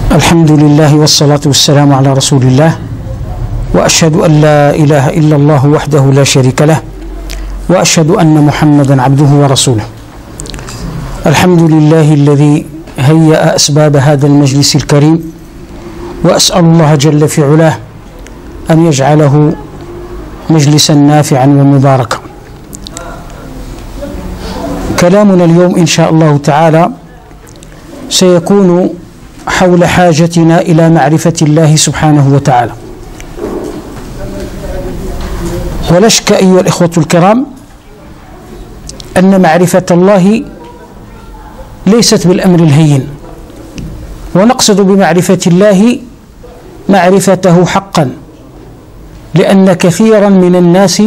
الحمد لله والصلاة والسلام على رسول الله، وأشهد أن لا إله إلا الله وحده لا شريك له، وأشهد أن محمدا عبده ورسوله. الحمد لله الذي هيأ أسباب هذا المجلس الكريم، وأسأل الله جل في علاه أن يجعله مجلسا نافعا ومباركا. كلامنا اليوم إن شاء الله تعالى سيكون حول حاجتنا إلى معرفة الله سبحانه وتعالى. ولا شك أيها الإخوة الكرام أن معرفة الله ليست بالأمر الهين، ونقصد بمعرفة الله معرفته حقا، لأن كثيرا من الناس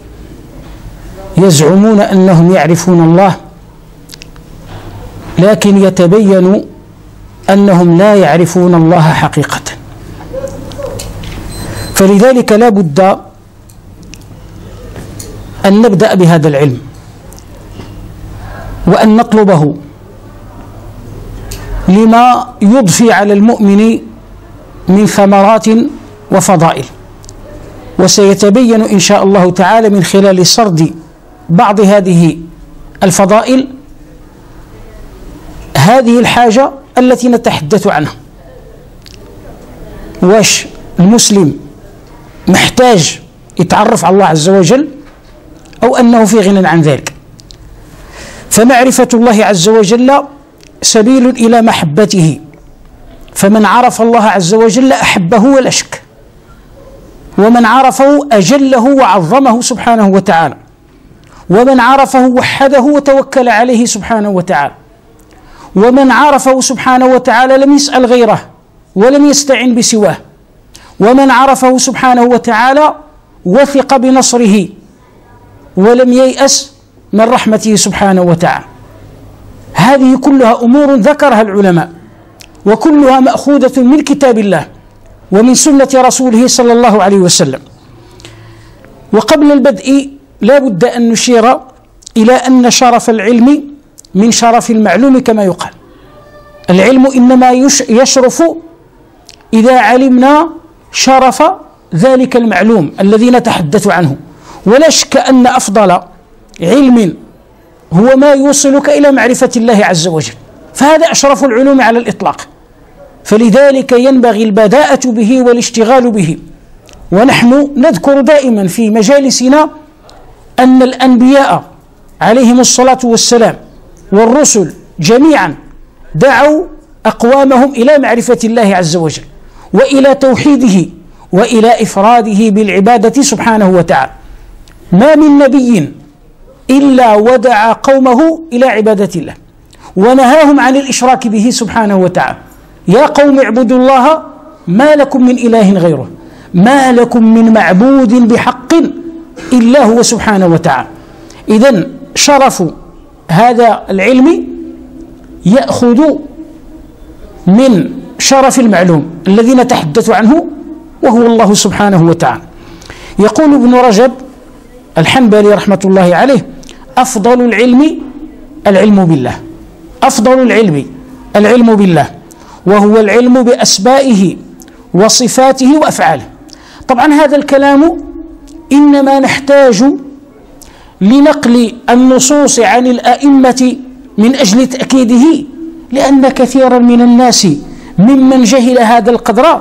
يزعمون أنهم يعرفون الله، لكن يتبين أنهم لا يعرفون الله حقيقة. فلذلك لا بد أن نبدأ بهذا العلم، وأن نطلبه لما يضفي على المؤمن من ثمرات وفضائل. وسيتبين إن شاء الله تعالى من خلال سرد بعض هذه الفضائل هذه الحاجة التي نتحدث عنها. واش المسلم محتاج يتعرف على الله عز وجل، أو أنه في غنى عن ذلك؟ فمعرفة الله عز وجل سبيل إلى محبته، فمن عرف الله عز وجل أحبه ولا شك، ومن عرفه أجله وعظمه سبحانه وتعالى، ومن عرفه وحده وتوكل عليه سبحانه وتعالى، ومن عرفه سبحانه وتعالى لم يسأل غيره ولم يستعن بسواه، ومن عرفه سبحانه وتعالى وثق بنصره ولم ييأس من رحمته سبحانه وتعالى. هذه كلها أمور ذكرها العلماء، وكلها مأخوذة من كتاب الله ومن سنة رسوله صلى الله عليه وسلم. وقبل البدء لا بد أن نشير إلى أن شرف العلم من شرف المعلوم، كما يقال. العلم إنما يشرف إذا علمنا شرف ذلك المعلوم الذي نتحدث عنه. ولا شك أن أفضل علم هو ما يوصلك إلى معرفة الله عز وجل، فهذا أشرف العلوم على الإطلاق. فلذلك ينبغي البداءة به والاشتغال به. ونحن نذكر دائما في مجالسنا أن الأنبياء عليهم الصلاة والسلام والرسل جميعا دعوا أقوامهم إلى معرفة الله عز وجل، وإلى توحيده، وإلى إفراده بالعبادة سبحانه وتعالى. ما من نبي إلا ودعا قومه إلى عبادة الله، ونهاهم عن الإشراك به سبحانه وتعالى. يا قوم اعبدوا الله ما لكم من إله غيره، ما لكم من معبود بحق إلا هو سبحانه وتعالى. إذن شرف هذا العلم يأخذ من شرف المعلوم الذي نتحدث عنه، وهو الله سبحانه وتعالى. يقول ابن رجب الحنبلي رحمة الله عليه: أفضل العلم العلم بالله. أفضل العلم العلم بالله، وهو العلم بأسمائه وصفاته وأفعاله. طبعا هذا الكلام إنما نحتاج لنقل النصوص عن الأئمة من أجل تأكيده، لأن كثيرا من الناس ممن جهل هذا القدر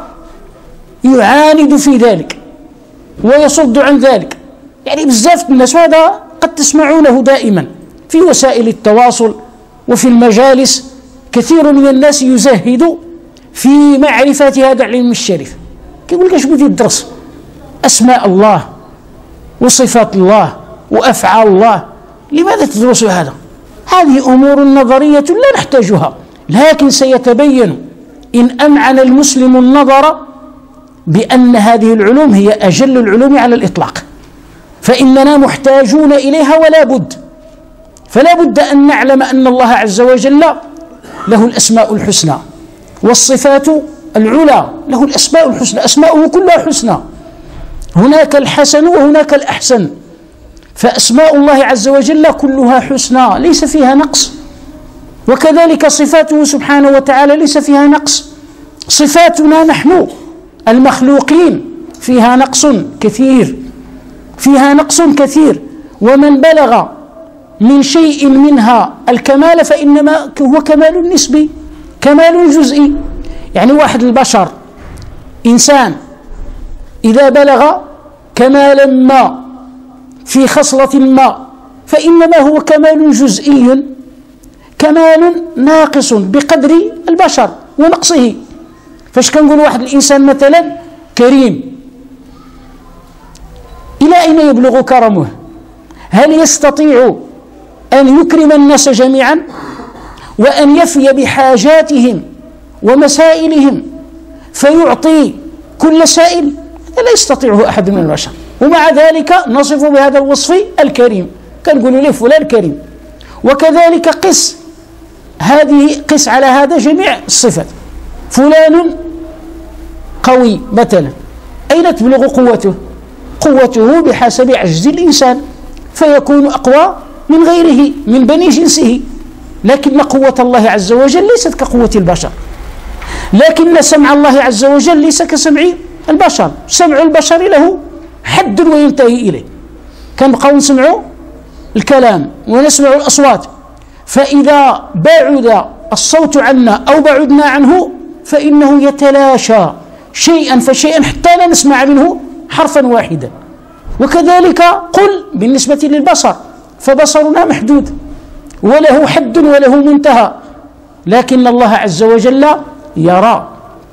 يعاند في ذلك ويصد عن ذلك. يعني بزاف الناس، وهذا قد تسمعونه دائما في وسائل التواصل وفي المجالس، كثير من الناس يزهد في معرفة هذا العلم الشريف. كيقول لك اش بغيتي تدرس؟ أسماء الله وصفات الله وأفعال الله، لماذا تدرس هذا؟ هذه أمور نظرية لا نحتاجها، لكن سيتبين إن أمعن المسلم النظر بأن هذه العلوم هي أجل العلوم على الإطلاق، فإننا محتاجون إليها ولا بد. فلا بد أن نعلم أن الله عز وجل له الأسماء الحسنى والصفات العلى، له الأسماء الحسنى، أسماؤه كلها حسنى، هناك الحسن وهناك الأحسن، فأسماء الله عز وجل كلها حسنى ليس فيها نقص، وكذلك صفاته سبحانه وتعالى ليس فيها نقص. صفاتنا نحن المخلوقين فيها نقص كثير، فيها نقص كثير، ومن بلغ من شيء منها الكمال فإنما هو كمال نسبي، كمال جزئي. يعني واحد البشر إنسان إذا بلغ كمالا ما في خصلة ما فإنما هو كمال جزئي، كمال ناقص بقدر البشر ونقصه. فاش كنقول واحد الإنسان مثلا كريم، إلى أين يبلغ كرمه؟ هل يستطيع أن يكرم الناس جميعا وأن يفي بحاجاتهم ومسائلهم فيعطي كل سائل؟ لا يستطيعه أحد من البشر. ومع ذلك نصف بهذا الوصف الكريم، كنقول له فلان كريم. وكذلك قس على هذا جميع الصفات. فلان قوي مثلا، أين تبلغ قوته؟ قوته بحسب عجز الإنسان، فيكون أقوى من غيره من بني جنسه. لكن قوة الله عز وجل ليست كقوة البشر، لكن سمع الله عز وجل ليس كسمع البشر. سمع البشر له حد وينتهي إليه، كنبقاو نسمعوا الكلام ونسمع الأصوات، فإذا بعد الصوت عنا أو بعدنا عنه فإنه يتلاشى شيئا فشيئا حتى لا نسمع منه حرفا واحدا. وكذلك قل بالنسبة للبصر، فبصرنا محدود وله حد وله منتهى، لكن الله عز وجل يرى.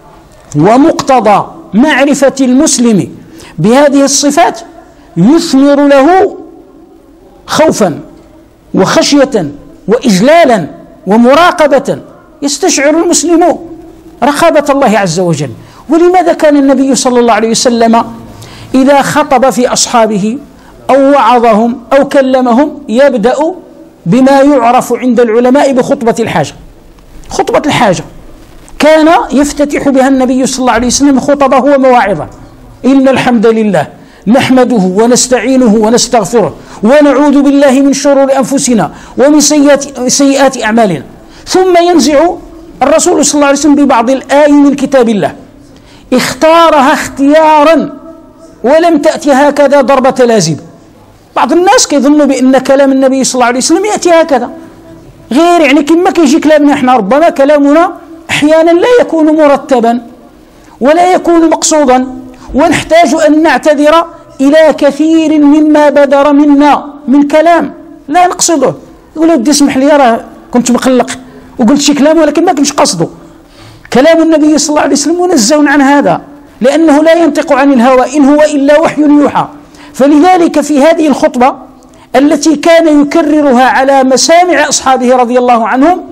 ومقتضى معرفة المسلم بهذه الصفات يثمر له خوفا وخشية وإجلالا ومراقبة، يستشعر المسلم رقابة الله عز وجل. ولماذا كان النبي صلى الله عليه وسلم إذا خطب في أصحابه أو وعظهم أو كلمهم يبدأ بما يعرف عند العلماء بخطبة الحاجة؟ خطبة الحاجة كان يفتتح بها النبي صلى الله عليه وسلم خطبه ومواعظه: إن الحمد لله نحمده ونستعينه ونستغفره ونعوذ بالله من شرور أنفسنا ومن سيئات أعمالنا. ثم ينزع الرسول صلى الله عليه وسلم ببعض الآي من كتاب الله، اختارها اختيارا ولم تأتي هكذا ضربة لازم. بعض الناس كيظنوا بأن كلام النبي صلى الله عليه وسلم يأتي هكذا، غير يعني كما كيجي كلامنا احنا، ربما كلامنا أحيانا لا يكون مرتبا ولا يكون مقصودا، ونحتاج أن نعتذر إلى كثير مما بدر منا من كلام لا نقصده. يقول ودي اسمح لي راه كنت مقلق وقلت شي كلام ولكن ما كنتش قصده. كلام النبي صلى الله عليه وسلم منزه عن هذا، لأنه لا ينطق عن الهوى إن هو إلا وحي يوحى. فلذلك في هذه الخطبة التي كان يكررها على مسامع أصحابه رضي الله عنهم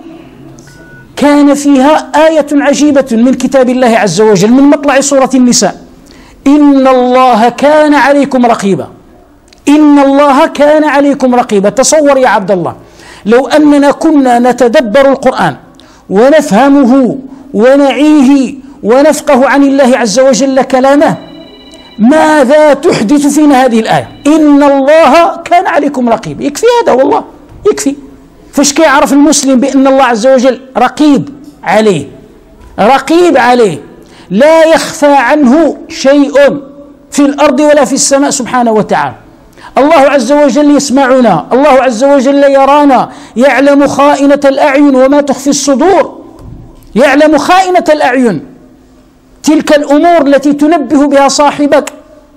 كان فيها آية عجيبة من كتاب الله عز وجل من مطلع سورة النساء: إن الله كان عليكم رقيبا. إن الله كان عليكم رقيبا. تصور يا عبد الله لو أننا كنا نتدبر القرآن ونفهمه ونعيه ونفقه عن الله عز وجل كلامه، ماذا تحدث فينا هذه الآية؟ إن الله كان عليكم رقيبا. يكفي هذا والله، يكفي. فاش كيعرف المسلم بأن الله عز وجل رقيب عليه، رقيب عليه، لا يخفى عنه شيء في الأرض ولا في السماء سبحانه وتعالى. الله عز وجل يسمعنا، الله عز وجل يرانا، يعلم خائنة الأعين وما تخفي الصدور، يعلم خائنة الأعين، تلك الأمور التي تنبه بها صاحبك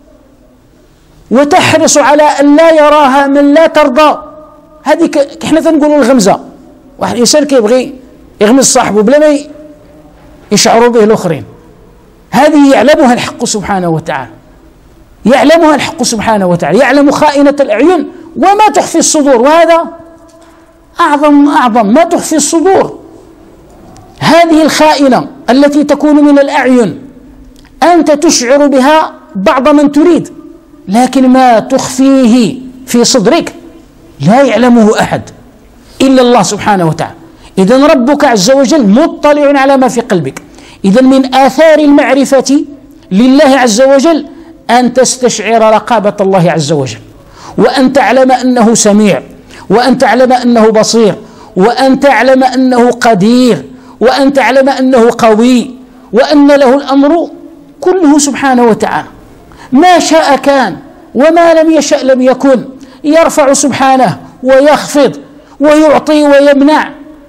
وتحرص على أن لا يراها من لا ترضى. هذه احنا تنقولوا الغمزة، واحد الإنسان كيبغي يغمز صاحبه بلا ما يشعروا به الآخرين، هذه يعلمها الحق سبحانه وتعالى، يعلمها الحق سبحانه وتعالى، يعلم خائنة الأعين وما تخفي الصدور، وهذا أعظم ما تخفي الصدور. هذه الخائنة التي تكون من الأعين أنت تشعر بها بعض من تريد، لكن ما تخفيه في صدرك لا يعلمه أحد إلا الله سبحانه وتعالى. إذن ربك عز وجل مطلع على ما في قلبك. إذن من آثار المعرفة لله عز وجل أن تستشعر رقابة الله عز وجل، وأن تعلم أنه سميع، وأن تعلم أنه بصير، وأن تعلم أنه قدير، وأن تعلم أنه قوي، وأن له الأمر كله سبحانه وتعالى، ما شاء كان وما لم يشأ لم يكن، يرفع سبحانه ويخفض ويعطي ويمنع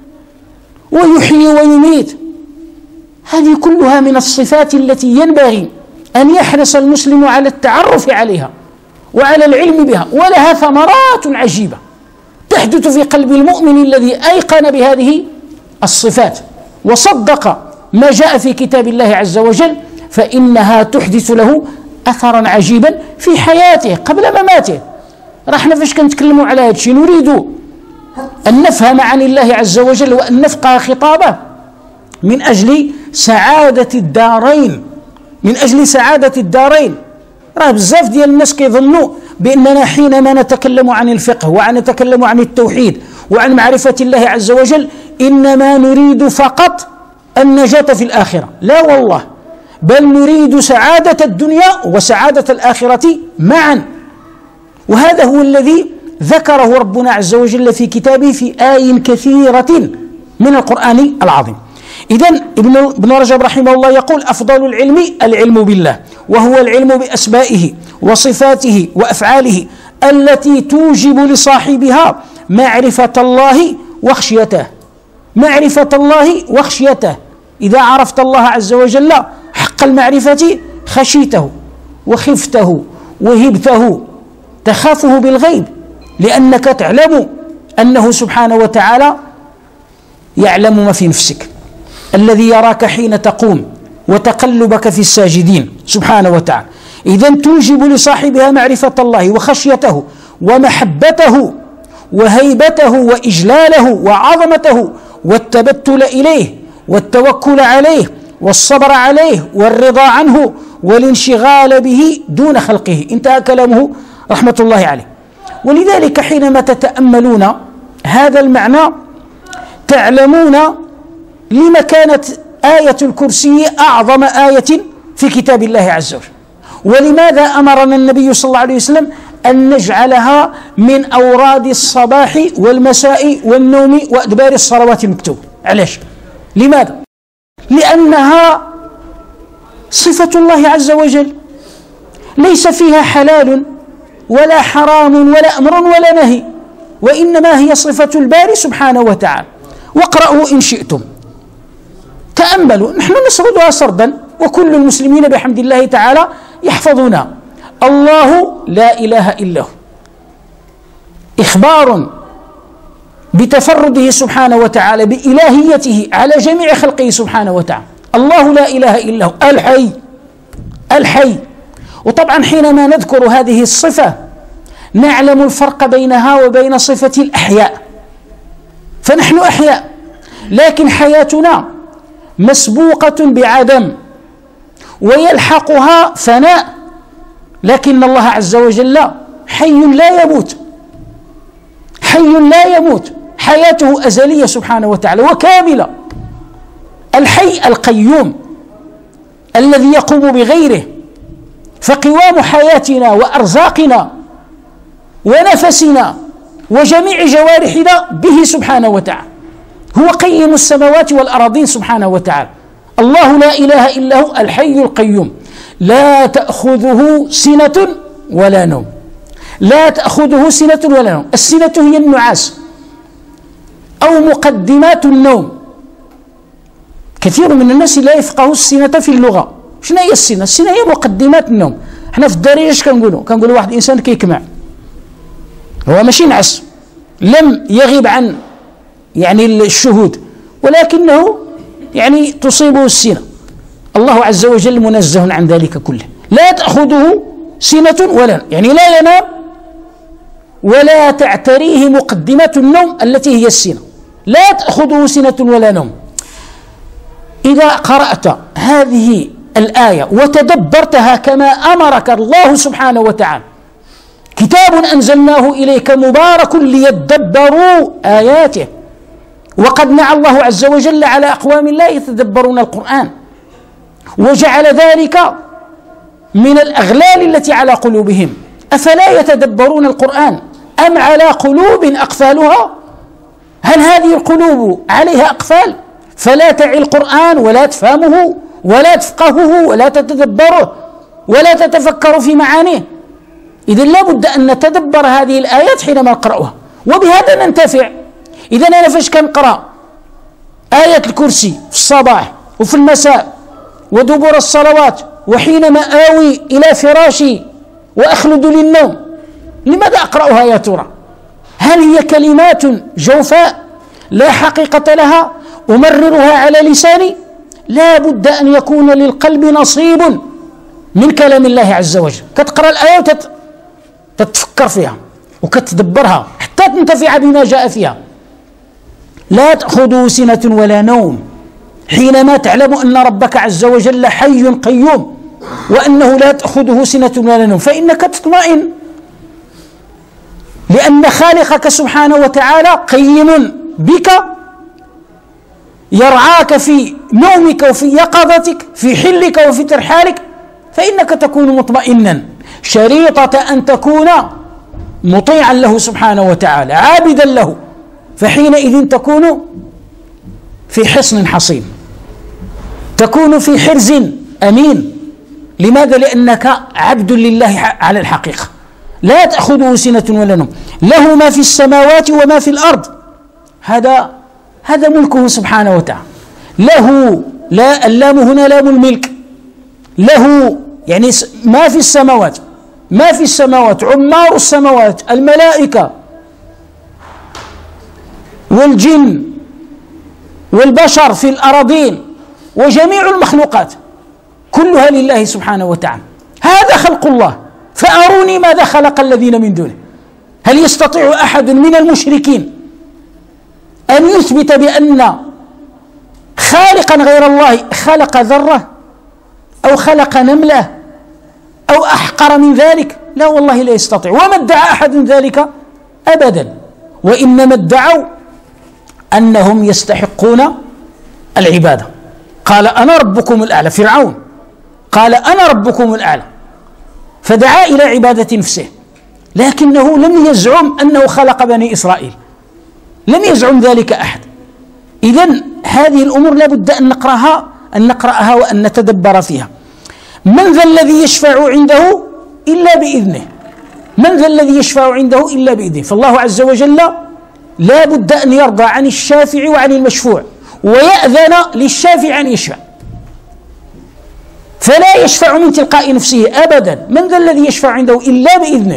ويحيي ويميت. هذه كلها من الصفات التي ينبغي أن يحرص المسلم على التعرف عليها وعلى العلم بها، ولها ثمرات عجيبة تحدث في قلب المؤمن الذي أيقن بهذه الصفات وصدق ما جاء في كتاب الله عز وجل، فإنها تحدث له أثرا عجيبا في حياته قبل مماته. راح فاش كنتكلموا على هذا الشيء نريد أن نفهم عن الله عز وجل وأن نفقه خطابه من أجل سعادة الدارين، من أجل سعادة الدارين. راه بزاف ديال الناس كيظنوا بأننا حينما نتكلم عن الفقه ونتكلم عن التوحيد وعن معرفة الله عز وجل إنما نريد فقط النجاة في الآخرة. لا والله، بل نريد سعادة الدنيا وسعادة الآخرة معا. وهذا هو الذي ذكره ربنا عز وجل في كتابه في آي كثيرة من القرآن العظيم. إذن ابن رجب رحمه الله يقول: أفضل العلم العلم بالله، وهو العلم بأسمائه وصفاته وأفعاله التي توجب لصاحبها معرفة الله وخشيته. معرفة الله وخشيته، إذا عرفت الله عز وجل حق المعرفة خشيته وخفته وهبته، تخافه بالغيب لأنك تعلم أنه سبحانه وتعالى يعلم ما في نفسك، الذي يراك حين تقوم وتقلبك في الساجدين سبحانه وتعالى. إذن توجب لصاحبها معرفة الله وخشيته ومحبته وهيبته وإجلاله وعظمته والتبتل إليه والتوكل عليه والصبر عليه والرضا عنه والانشغال به دون خلقه. انتهى كلامه رحمة الله عليه. ولذلك حينما تتأملون هذا المعنى تعلمون لما كانت آية الكرسي أعظم آية في كتاب الله عز وجل، ولماذا أمرنا النبي صلى الله عليه وسلم أن نجعلها من أوراد الصباح والمساء والنوم وأدبار الصلوات المكتوبة. علاش؟ لماذا؟ لأنها صفة الله عز وجل، ليس فيها حلال ولا حرام ولا أمر ولا نهي، وإنما هي صفة الباري سبحانه وتعالى. واقرأوا إن شئتم، تأملوا، نحن نسردها سردا وكل المسلمين بحمد الله تعالى يحفظونها. الله لا إله إلا هو، إخبار بتفرده سبحانه وتعالى بإلهيته على جميع خلقه سبحانه وتعالى. الله لا إله إلا هو الحي، الحي. وطبعا حينما نذكر هذه الصفة نعلم الفرق بينها وبين صفة الأحياء، فنحن أحياء لكن حياتنا مسبوقة بعدم ويلحقها فناء، لكن الله عز وجل حي لا يموت، حي لا يموت، حياته أزلية سبحانه وتعالى وكاملة. الحي القيوم الذي يقوم بغيره، فقوام حياتنا وأرزاقنا ونفسنا وجميع جوارحنا به سبحانه وتعالى، هو قيم السماوات والأراضين سبحانه وتعالى. الله لا إله إلا هو الحي القيوم، لا تأخذه سنة ولا نوم، لا تأخذه سنة ولا نوم. السنة هي النعاس أو مقدمات النوم. كثير من الناس لا يفقهوا السنة في اللغة. شنو هي السنة؟ السنة هي مقدمات النوم. احنا في الدارجة اش كنقولوا واحد الإنسان كيكمع، هو ماشي نعس، لم يغيب عن يعني الشهود، ولكنه يعني تصيبه السنة. الله عز وجل منزه عن ذلك كله، لا تأخذه سنة ولا نوم، يعني لا ينام ولا تعتريه مقدمات النوم التي هي السنة، لا تأخذه سنة ولا نوم. إذا قرأت هذه الآية وتدبرتها كما أمرك الله سبحانه وتعالى، كتاب أنزلناه إليك مبارك ليدبروا آياته، وقد نعى الله عز وجل على أقوام لا يتدبرون القرآن، وجعل ذلك من الأغلال التي على قلوبهم. أفلا يتدبرون القرآن أم على قلوب أقفالها؟ هل هذه القلوب عليها أقفال فلا تعي القرآن ولا تفهمه ولا تفقهه ولا تتدبره ولا تتفكر في معانيه. إذن لا بد أن نتدبر هذه الآيات حينما نقرأها، وبهذا ننتفع. إذن أنا فاش كنقرأ آية الكرسي في الصباح وفي المساء ودبر الصلوات وحينما آوي إلى فراشي وأخلد للنوم، لماذا أقرأها يا ترى؟ هل هي كلمات جوفاء لا حقيقة لها أمررها على لساني؟ لا بد أن يكون للقلب نصيب من كلام الله عز وجل. كتقرأ الآية وتتفكر فيها وكتدبرها حتى تنتفع بما جاء فيها. لا تأخذه سنة ولا نوم، حينما تعلم أن ربك عز وجل حي قيوم وأنه لا تأخذه سنة ولا نوم فإنك تطمئن، لأن خالقك سبحانه وتعالى قيم بك، يرعاك في نومك وفي يقظتك، في حلك وفي ترحالك، فإنك تكون مطمئنا، شريطة أن تكون مطيعا له سبحانه وتعالى، عابدا له، فحينئذ تكون في حصن حصين، تكون في حرز أمين. لماذا؟ لأنك عبد لله على الحقيقة. لا تأخذه سنة ولا نوم، له ما في السماوات وما في الأرض، هذا ملكه سبحانه وتعالى. له، لا اللام هنا لام الملك، له يعني ما في السماوات، ما في السماوات، عمار السماوات، الملائكة والجن والبشر في الأراضين وجميع المخلوقات كلها لله سبحانه وتعالى. هذا خلق الله، فأروني ماذا خلق الذين من دونه. هل يستطيع أحد من المشركين أن يثبت بأن خالقا غير الله خلق ذرة أو خلق نملة أو أحقر من ذلك؟ لا والله لا يستطيع، وما ادعى أحد ذلك أبدا، وإنما ادعوا أنهم يستحقون العبادة. قال أنا ربكم الأعلى، فرعون قال أنا ربكم الأعلى، فدعا إلى عبادة نفسه، لكنه لم يزعم أنه خلق بني إسرائيل، لم يزعم ذلك أحد. إذن هذه الأمور لا بد أن نقرأها وأن نتدبر فيها. من ذا الذي يشفع عنده إلا بإذنه، من ذا الذي يشفع عنده إلا بإذنه. فالله عز وجل لا بد أن يرضى عن الشافع وعن المشفوع، ويأذن للشافع أن يشفع، فلا يشفع من تلقاء نفسه أبدا. من ذا الذي يشفع عنده إلا بإذنه.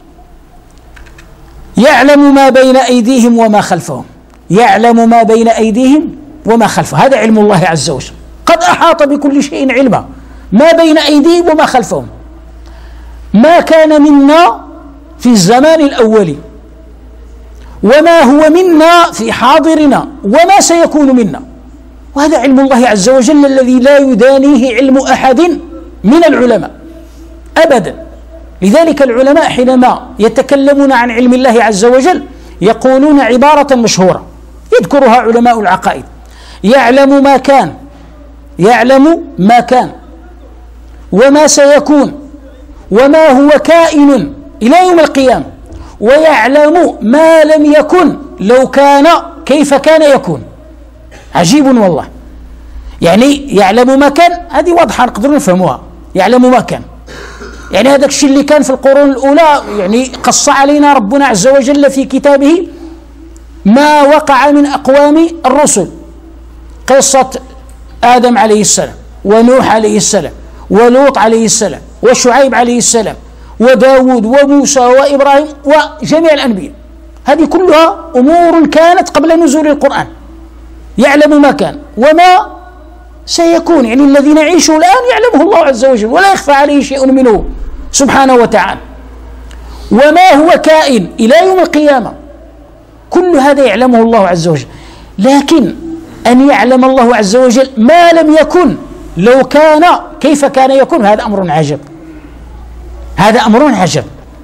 يعلم ما بين أيديهم وما خلفهم، يعلم ما بين أيديهم وما خلفهم، هذا علم الله عز وجل، قد أحاط بكل شيء علما، ما بين أيديهم وما خلفهم. ما كان منا في الزمان الأولي وما هو منا في حاضرنا وما سيكون منا، وهذا علم الله عز وجل الذي لا يدانيه علم أحد من العلماء أبدا. لذلك العلماء حينما يتكلمون عن علم الله عز وجل يقولون عبارة مشهورة يذكرها علماء العقائد: يعلم ما كان، يعلم ما كان وما سيكون وما هو كائن إلى يوم القيامة، ويعلم ما لم يكن لو كان كيف كان يكون. عجيب والله، يعني يعلم ما كان هذه واضحة نقدر نفهموها، يعلم ما كان يعني هذاك الشيء اللي كان في القرون الأولى، يعني قص علينا ربنا عز وجل في كتابه ما وقع من أقوام الرسل، قصة آدم عليه السلام ونوح عليه السلام ولوط عليه السلام وشعيب عليه السلام وداود وموسى وإبراهيم وجميع الأنبياء، هذه كلها أمور كانت قبل نزول القرآن. يعلم ما كان وما سيكون، يعني الذي نعيشه الآن يعلمه الله عز وجل ولا يخفى عليه شيء منه سبحانه وتعالى، وما هو كائن إلى يوم القيامة، كل هذا يعلمه الله عز وجل. لكن أن يعلم الله عز وجل ما لم يكن لو كان كيف كان يكون، هذا أمر عجب، هذا أمر عجب،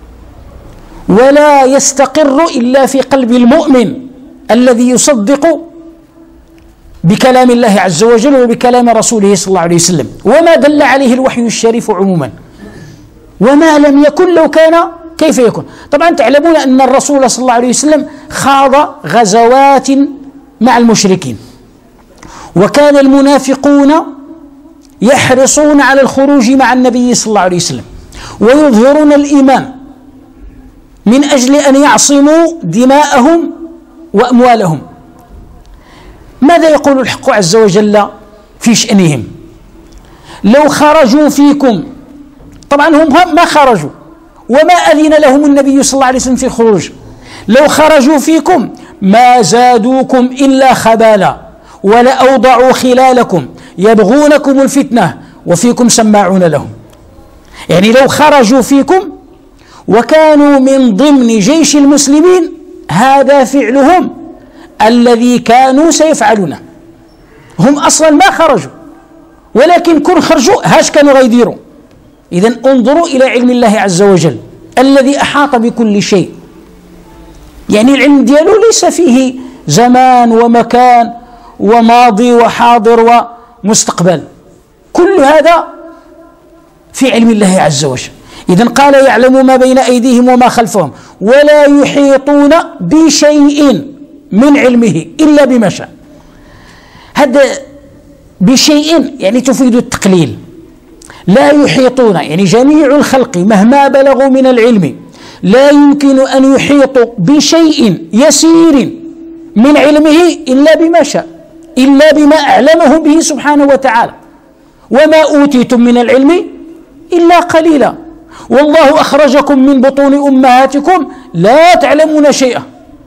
ولا يستقر إلا في قلب المؤمن الذي يصدق بكلام الله عز وجل وبكلام رسوله صلى الله عليه وسلم وما دل عليه الوحي الشريف عموما. وما لم يكن لو كان كيف يكون. طبعا تعلمون أن الرسول صلى الله عليه وسلم خاض غزوات مع المشركين، وكان المنافقون يحرصون على الخروج مع النبي صلى الله عليه وسلم ويظهرون الإيمان من أجل أن يعصموا دماءهم وأموالهم. ماذا يقول الحق عز وجل في شأنهم؟ لو خرجوا فيكم، طبعا هم ما خرجوا وما أذن لهم النبي صلى الله عليه وسلم في الخروج، لو خرجوا فيكم ما زادوكم إلا خبالا ولأوضعوا خلالكم يبغونكم الفتنة وفيكم سماعون لهم. يعني لو خرجوا فيكم وكانوا من ضمن جيش المسلمين هذا فعلهم الذي كانوا سيفعلونه. هم أصلا ما خرجوا، ولكن كن خرجوا هاش كانوا غيديروا. إذن انظروا إلى علم الله عز وجل الذي أحاط بكل شيء. يعني العلم ديالو ليس فيه زمان ومكان وماضي وحاضر ومستقبل، كل هذا في علم الله عز وجل. إذن قال يعلم ما بين أيديهم وما خلفهم ولا يحيطون بشيء من علمه إلا بما شاء. هذا بشيء يعني تفيد التقليل، لا يحيطون يعني جميع الخلق مهما بلغوا من العلم لا يمكن أن يحيطوا بشيء يسير من علمه إلا بما شاء، إلا بما أعلمه به سبحانه وتعالى. وما أوتيتم من العلم إلا قليلا، والله أخرجكم من بطون أمهاتكم لا تعلمون شيئا،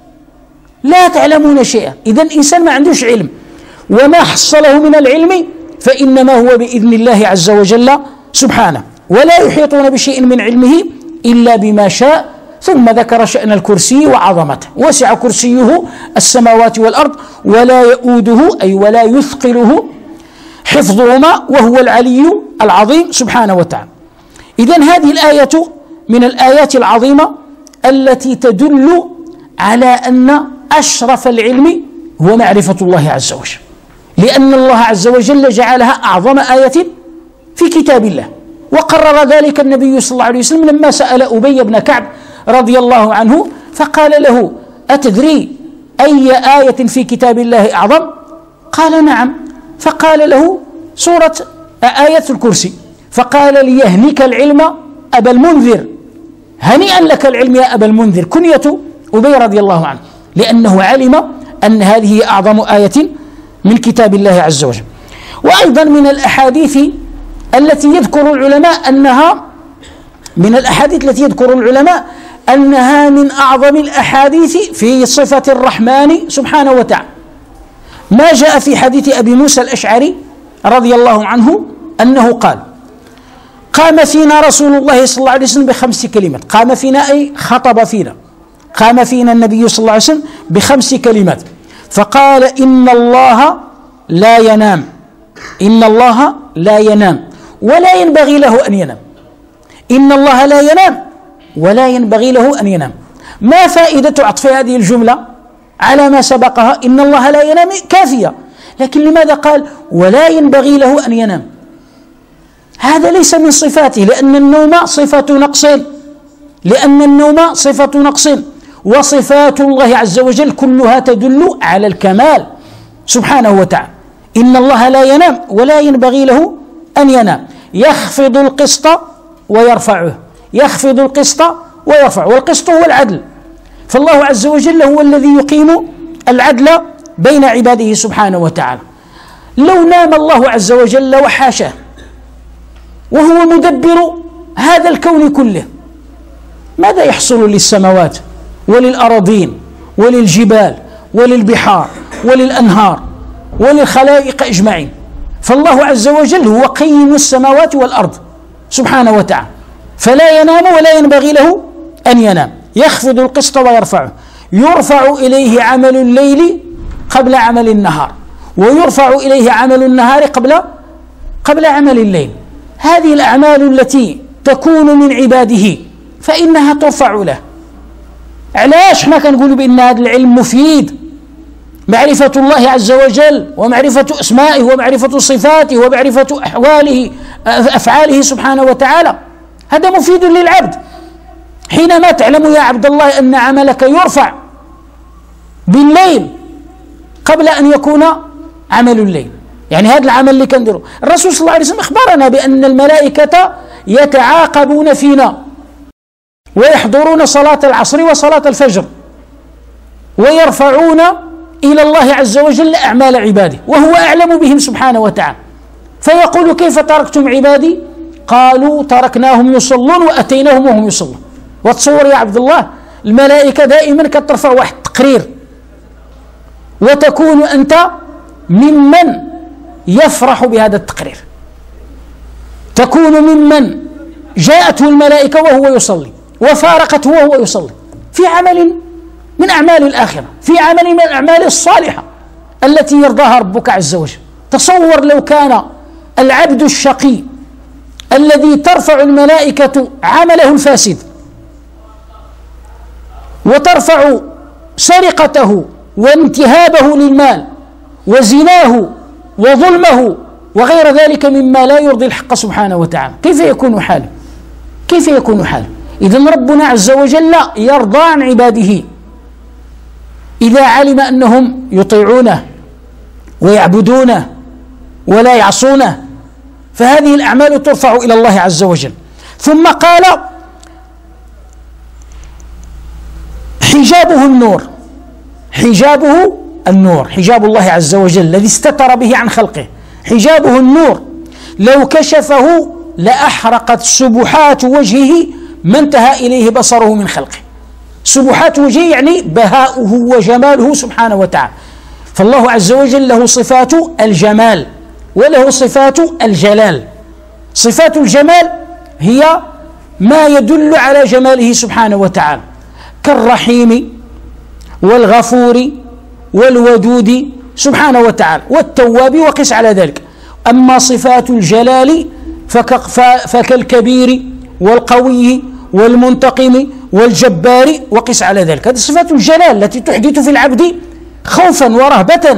لا تعلمون شيئا. إذن الإنسان ما عندوش علم، وما حصله من العلم فإنما هو بإذن الله عز وجل سبحانه. ولا يحيطون بشيء من علمه إلا بما شاء. ثم ذكر شأن الكرسي وعظمته، وسع كرسيه السماوات والأرض ولا يؤوده أي ولا يثقله حفظهما وهو العلي العظيم سبحانه وتعالى. إذن هذه الآية من الآيات العظيمة التي تدل على أن أشرف العلم هو معرفة الله عز وجل، لأن الله عز وجل جعلها أعظم آية في كتاب الله. وقرر ذلك النبي صلى الله عليه وسلم لما سأل أبي بن كعب رضي الله عنه فقال له أتدري أي آية في كتاب الله أعظم؟ قال نعم. فقال له سورة آية الكرسي. فقال ليهنك العلم أبا المنذر، هنيئا لك العلم يا أبا المنذر، كنية أبي رضي الله عنه، لأنه علم أن هذه أعظم آية من كتاب الله عز وجل. وأيضا من الأحاديث التي يذكر العلماء أنها من أعظم الأحاديث في صفة الرحمن سبحانه وتعالى. ما جاء في حديث أبي موسى الأشعري رضي الله عنه أنه قال قام فينا رسول الله صلى الله عليه وسلم ب5 كلمات. قام فينا أي خطب فينا، قام فينا النبي صلى الله عليه وسلم ب5 كلمات. فقال إن الله لا ينام، إن الله لا ينام ولا ينبغي له أن ينام. إن الله لا ينام ولا ينبغي له أن ينام. ما فائدة عطف هذه الجملة على ما سبقها؟ إن الله لا ينام كافية، لكن لماذا قال ولا ينبغي له أن ينام؟ هذا ليس من صفاته، لأن النوم صفة نقص، لأن النوم صفة نقص، وصفات الله عز وجل كلها تدل على الكمال سبحانه وتعالى. إن الله لا ينام ولا ينبغي له أن ينام، يخفض القسط ويرفعه، يخفض القسط ويرفعه، والقسط هو العدل. فالله عز وجل هو الذي يقيم العدل بين عباده سبحانه وتعالى. لو نام الله عز وجل وحاشاه وهو مدبر هذا الكون كله، ماذا يحصل للسماوات وللأراضين وللجبال وللبحار وللأنهار وللخلائق أجمعين؟ فالله عز وجل هو قيم السماوات والأرض سبحانه وتعالى، فلا ينام ولا ينبغي له أن ينام، يخفض القسط ويرفعه. يرفع إليه عمل الليل قبل عمل النهار، ويرفع إليه عمل النهار قبل عمل الليل. هذه الأعمال التي تكون من عباده فإنها ترفع له. علاش حنا كنقولوا بأن هذا العلم مفيد؟ معرفة الله عز وجل ومعرفة أسمائه ومعرفة صفاته ومعرفة أفعاله سبحانه وتعالى، هذا مفيد للعبد. حينما تعلم يا عبد الله أن عملك يرفع بالليل قبل أن يكون عمل الليل، يعني هذا العمل اللي كنديروا. الرسول صلى الله عليه وسلم أخبرنا بأن الملائكة يتعاقبون فينا ويحضرون صلاة العصر وصلاة الفجر ويرفعون إلى الله عز وجل أعمال عباده وهو أعلم بهم سبحانه وتعالى، فيقول: كيف تركتم عبادي؟ قالوا: تركناهم يصلون وأتيناهم وهم يصلون. وتصور يا عبد الله الملائكة دائما كترفع واحد التقرير، وتكون أنت ممن يفرح بهذا التقرير، تكون ممن جاءته الملائكة وهو يصلي وفارقته وهو يصلي في عمل من أعمال الآخرة، في عمل من الأعمال الصالحة التي يرضاها ربك عز وجل. تصور لو كان العبد الشقي الذي ترفع الملائكة عمله الفاسد وترفع سرقته وانتهابه للمال وزناه وظلمه وغير ذلك مما لا يرضي الحق سبحانه وتعالى، كيف يكون حاله؟ كيف يكون حاله؟ إذن ربنا عز وجل يرضى عن عباده إذا علم أنهم يطيعونه ويعبدونه ولا يعصونه، فهذه الأعمال ترفع إلى الله عز وجل. ثم قال: حجابه النور. حجابه النور، حجاب الله عز وجل الذي استتر به عن خلقه، حجابه النور، لو كشفه لأحرقت سبحات وجهه ما انتهى إليه بصره من خلقه. سبحات وجهه يعني بهاؤه وجماله سبحانه وتعالى. فالله عز وجل له صفات الجمال وله صفات الجلال. صفات الجمال هي ما يدل على جماله سبحانه وتعالى كالرحيم والغفور والودود سبحانه وتعالى والتواب وقس على ذلك. أما صفات الجلال فكالكبير والقوي والمنتقم والجبار وقس على ذلك. هذه صفات الجلال التي تحدث في العبد خوفا ورهبة،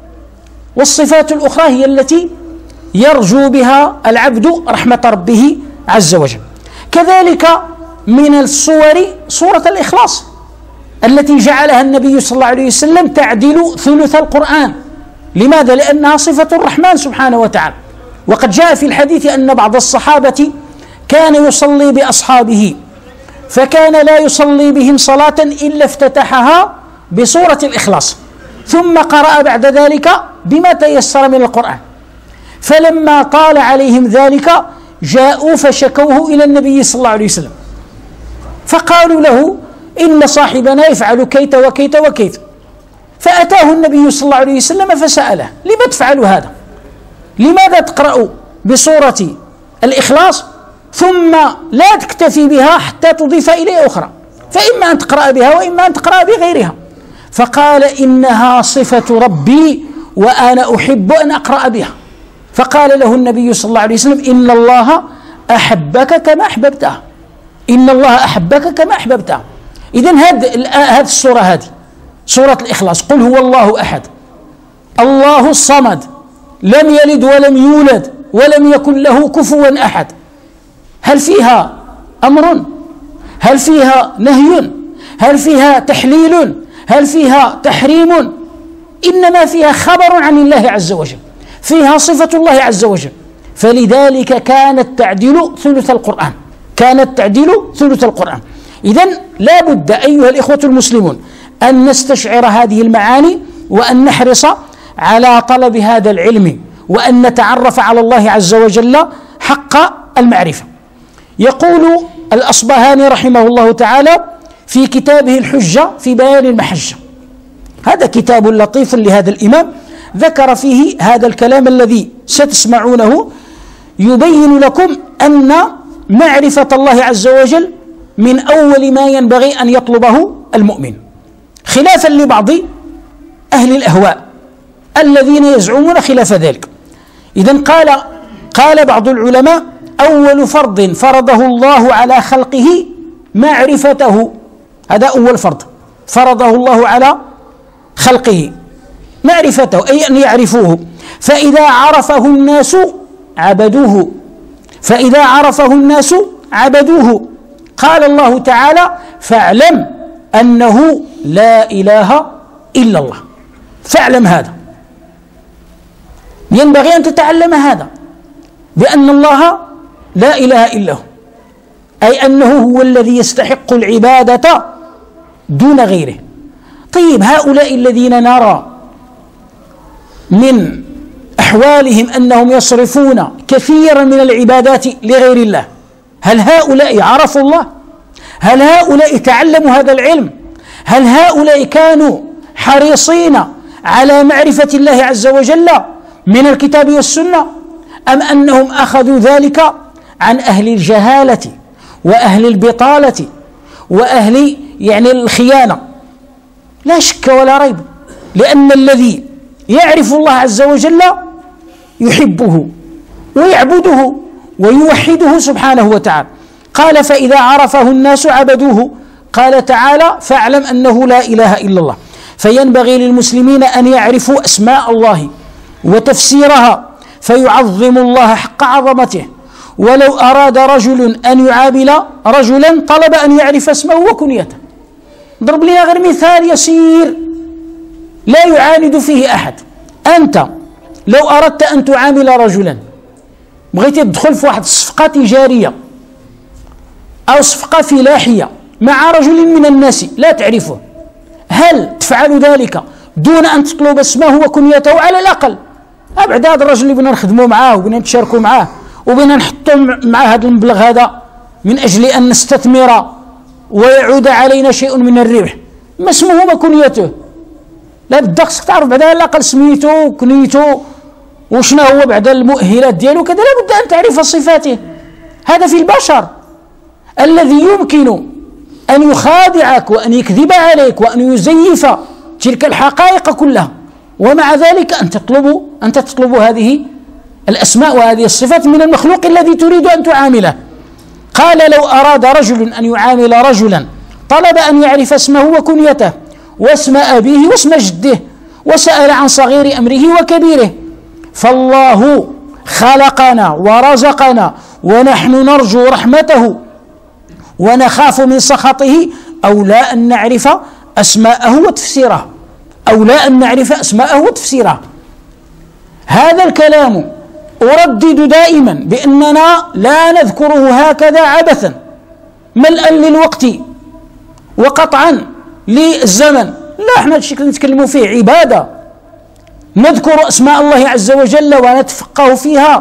والصفات الأخرى هي التي يرجو بها العبد رحمة ربه عز وجل. كذلك من الصور سورة الإخلاص التي جعلها النبي صلى الله عليه وسلم تعدل ثلث القرآن. لماذا؟ لأنها صفة الرحمن سبحانه وتعالى. وقد جاء في الحديث أن بعض الصحابة كان يصلي بأصحابه فكان لا يصلي بهم صلاة إلا افتتحها بسورة الإخلاص، ثم قرأ بعد ذلك بما تيسر من القرآن. فلما طال عليهم ذلك جاءوا فشكوه إلى النبي صلى الله عليه وسلم، فقالوا له: إن صاحبنا يفعل كيت وكيت وكيت. فأتاه النبي صلى الله عليه وسلم فسأله: لما تفعل هذا؟ لماذا تقرأ بسورة الإخلاص ثم لا تكتفي بها حتى تضيف إليه أخرى، فإما أن تقرأ بها وإما أن تقرأ بغيرها؟ فقال: إنها صفة ربي وأنا أحب أن أقرأ بها. فقال له النبي صلى الله عليه وسلم: إن الله أحبك كما أحببته، إن الله أحبك كما أحببته. إذن هذه السورة، هذه سورة الإخلاص، قل هو الله أحد الله الصمد لم يلد ولم يولد ولم يكن له كفوا أحد. هل فيها أمر؟ هل فيها نهي؟ هل فيها تحليل؟ هل فيها تحريم؟ إنما فيها خبر عن الله عز وجل، فيها صفة الله عز وجل. فلذلك كانت تعدل ثلث القرآن، كانت تعدل ثلث القرآن. إذن لا بد أيها الإخوة المسلمون أن نستشعر هذه المعاني وأن نحرص على طلب هذا العلم وأن نتعرف على الله عز وجل حق المعرفة. يقول الأصبهاني رحمه الله تعالى في كتابه الحجة في بيان المحجة، هذا كتاب لطيف لهذا الإمام، ذكر فيه هذا الكلام الذي ستسمعونه، يبين لكم أن معرفة الله عز وجل من أول ما ينبغي أن يطلبه المؤمن، خلافا لبعض أهل الأهواء الذين يزعمون خلاف ذلك. إذن قال بعض العلماء: أول فرض فرضه الله على خلقه معرفته، هذا أول فرض فرضه الله على خلقه معرفته، أي أن يعرفوه. فإذا عرفه الناس عبدوه، فإذا عرفه الناس عبدوه. قال الله تعالى: فاعلم أنه لا إله إلا الله. فاعلم هذا. ينبغي أن تتعلم هذا، بأن الله لا إله إلا هو، أي أنه هو الذي يستحق العبادة دون غيره. طيب هؤلاء الذين نرى من أحوالهم أنهم يصرفون كثيرا من العبادات لغير الله، هل هؤلاء عرفوا الله؟ هل هؤلاء تعلموا هذا العلم؟ هل هؤلاء كانوا حريصين على معرفة الله عز وجل من الكتاب والسنة، أم أنهم أخذوا ذلك عن أهل الجهالة وأهل البطالة وأهل الخيانة؟ لا شك ولا ريب، لأن الذي يعرف الله عز وجل يحبه ويعبده ويوحده سبحانه وتعالى. قال فإذا عرفه الناس عبدوه. قال تعالى فاعلم أنه لا إله إلا الله. فينبغي للمسلمين أن يعرفوا أسماء الله وتفسيرها فيعظموا الله حق عظمته. ولو أراد رجل أن يعامل رجلا طلب أن يعرف اسمه وكنيته. ضرب لنا غير مثال يسير لا يعاند فيه أحد. أنت لو أردت أن تعامل رجلا، بغيت تدخل في واحد الصفقة تجارية أو صفقة فلاحية مع رجل من الناس لا تعرفه، هل تفعل ذلك دون أن تطلب اسمه وكنيته على الأقل؟ أبعد هذا الرجل اللي بنا نخدموا معاه وبنا نتشاركوا معاه وبنا نحطوا مع هذا المبلغ هذا من أجل أن نستثمر ويعود علينا شيء من الربح، ما اسمه وكنيته؟ لا بدك تعرف بعد على الأقل سميته وكنيته وشنا هو بعد المؤهلات ديالو كذا، لا بد أن تعرف صفاته. هذا في البشر الذي يمكن أن يخادعك وأن يكذب عليك وأن يزيف تلك الحقائق كلها، ومع ذلك أنت تطلب هذه الأسماء وهذه الصفات من المخلوق الذي تريد أن تعامله. قال لو أراد رجل أن يعامل رجلا طلب أن يعرف اسمه وكنيته واسم أبيه واسم جده وسأل عن صغير أمره وكبيره. فالله خلقنا ورزقنا ونحن نرجو رحمته ونخاف من سخطه، أولى أن نعرف أسماءه وتفسيره، أولى أن نعرف أسماءه وتفسيره. هذا الكلام أردد دائما بأننا لا نذكره هكذا عبثا ملءا للوقت وقطعا للزمن، لا، احنا الشيء نتكلموا فيه عبادة، نذكر أسماء الله عز وجل ونتفقه فيها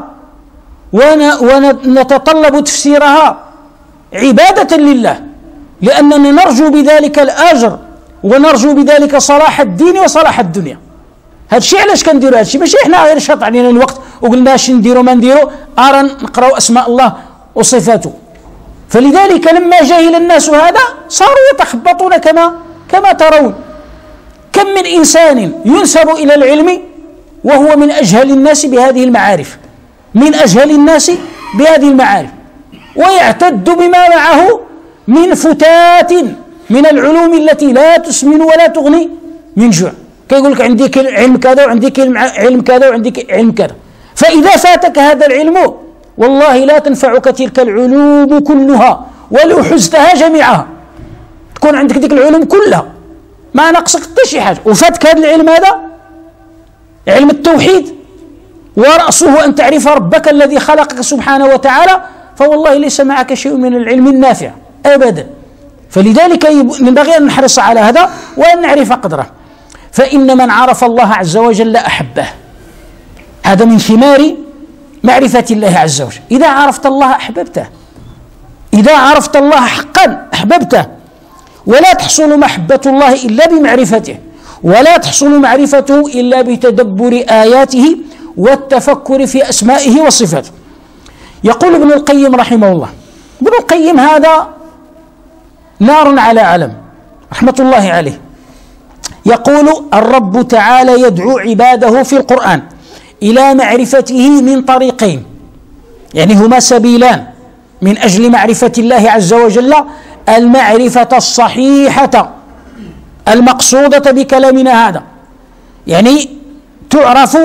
ونتطلب تفسيرها عبادة لله، لأننا نرجو بذلك الأجر ونرجو بذلك صلاح الدين وصلاح الدنيا. هذا الشيء علاش كنديروا هذا الشيء؟ ماشي احنا غير شاط علينا الوقت وقلنا اش نديروا ما نديروا، أرى نقراو أسماء الله وصفاته. فلذلك لما جهل الناس هذا صاروا يتخبطون كما ترون. كم من إنسان ينسب إلى العلم وهو من أجهل الناس بهذه المعارف، من أجهل الناس بهذه المعارف، ويعتد بما معه من فتات من العلوم التي لا تسمن ولا تغني من جوع. كيقول لك عندك علم كذا وعندك علم كذا وعندك علم كذا، فإذا فاتك هذا العلم والله لا تنفعك تلك العلوم كلها ولو حزتها جميعها. تكون عندك ديك العلوم كلها ما نقصك حتى شي حاجة، وفاتك هذا العلم، هذا علم التوحيد ورأسه أن تعرف ربك الذي خلقك سبحانه وتعالى، فوالله ليس معك شيء من العلم النافع أبدا. فلذلك ينبغي أن نحرص على هذا وأن نعرف قدره. فإن من عرف الله عز وجل أحبه، هذا من ثمار معرفة الله عز وجل. إذا عرفت الله أحببته، إذا عرفت الله حقا أحببته. ولا تحصل محبة الله إلا بمعرفته، ولا تحصل معرفته إلا بتدبر آياته والتفكر في أسمائه وصفاته. يقول ابن القيم رحمه الله، ابن القيم هذا نار على علم رحمة الله عليه، يقول الرب تعالى يدعو عباده في القرآن إلى معرفته من طريقين، يعني هما سبيلان من أجل معرفة الله عز وجل: المعرفة الصحيحة المقصودة بكلامنا هذا، يعني تعرف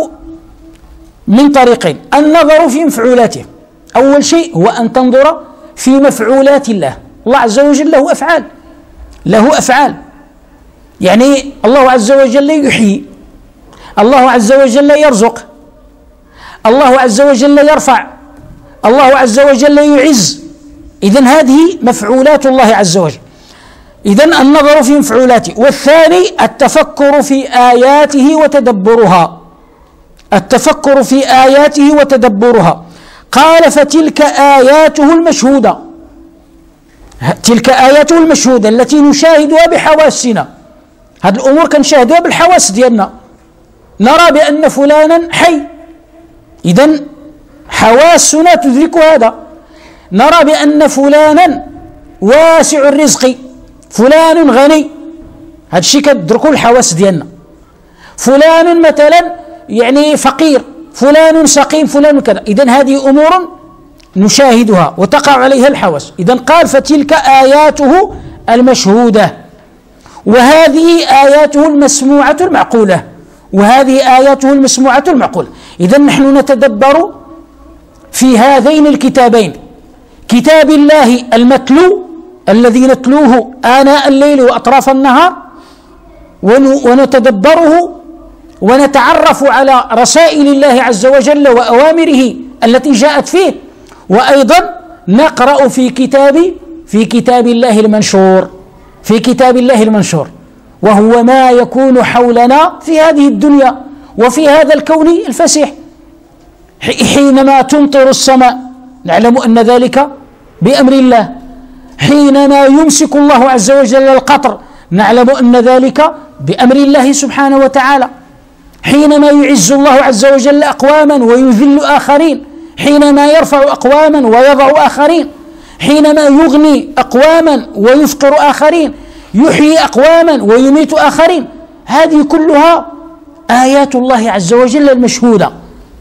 من طريقين: النظر في مفعولاته، أول شيء هو أن تنظر في مفعولات الله. الله عز وجل له أفعال، له أفعال، يعني الله عز وجل يحيي، الله عز وجل يرزق، الله عز وجل يرفع، الله عز وجل يعز. إذن هذه مفعولات الله عز وجل. إذن النظر في مفعولاته. والثاني التفكر في آياته وتدبرها، التفكر في آياته وتدبرها. قال فتلك آياته المشهودة، تلك آياته المشهودة التي نشاهدها بحواسنا. هذه الأمور كنشاهدوها بالحواس ديالنا، نرى بأن فلانا حي، إذن حواسنا تدرك هذا. نرى بأن فلانا واسع الرزق، فلان غني، هذا الشيء كتدركو الحواس ديالنا. فلان مثلا يعني فقير، فلان سقيم، فلان كذا. إذن هذه أمور نشاهدها وتقع عليها الحواس. إذن قال فتلك آياته المشهودة، وهذه آياته المسموعة المعقولة، وهذه آياته المسموعة المعقولة. إذن نحن نتدبر في هذين الكتابين، كتاب الله المتلو الذي نتلوه آناء الليل وأطراف النهار، ونتدبره ونتعرف على رسائل الله عز وجل وأوامره التي جاءت فيه، وأيضا نقرأ في كتاب الله المنشور، في كتاب الله المنشور، وهو ما يكون حولنا في هذه الدنيا وفي هذا الكون الفسيح. حينما تمطر السماء نعلم أن ذلك بأمر الله، حينما يمسك الله عز وجل القطر نعلم أن ذلك بأمر الله سبحانه وتعالى، حينما يعز الله عز وجل أقواما ويذل آخرين، حينما يرفع أقواما ويضع آخرين، حينما يغني أقواما ويفقر آخرين، يحيي أقواما ويميت آخرين. هذه كلها آيات الله عز وجل المشهودة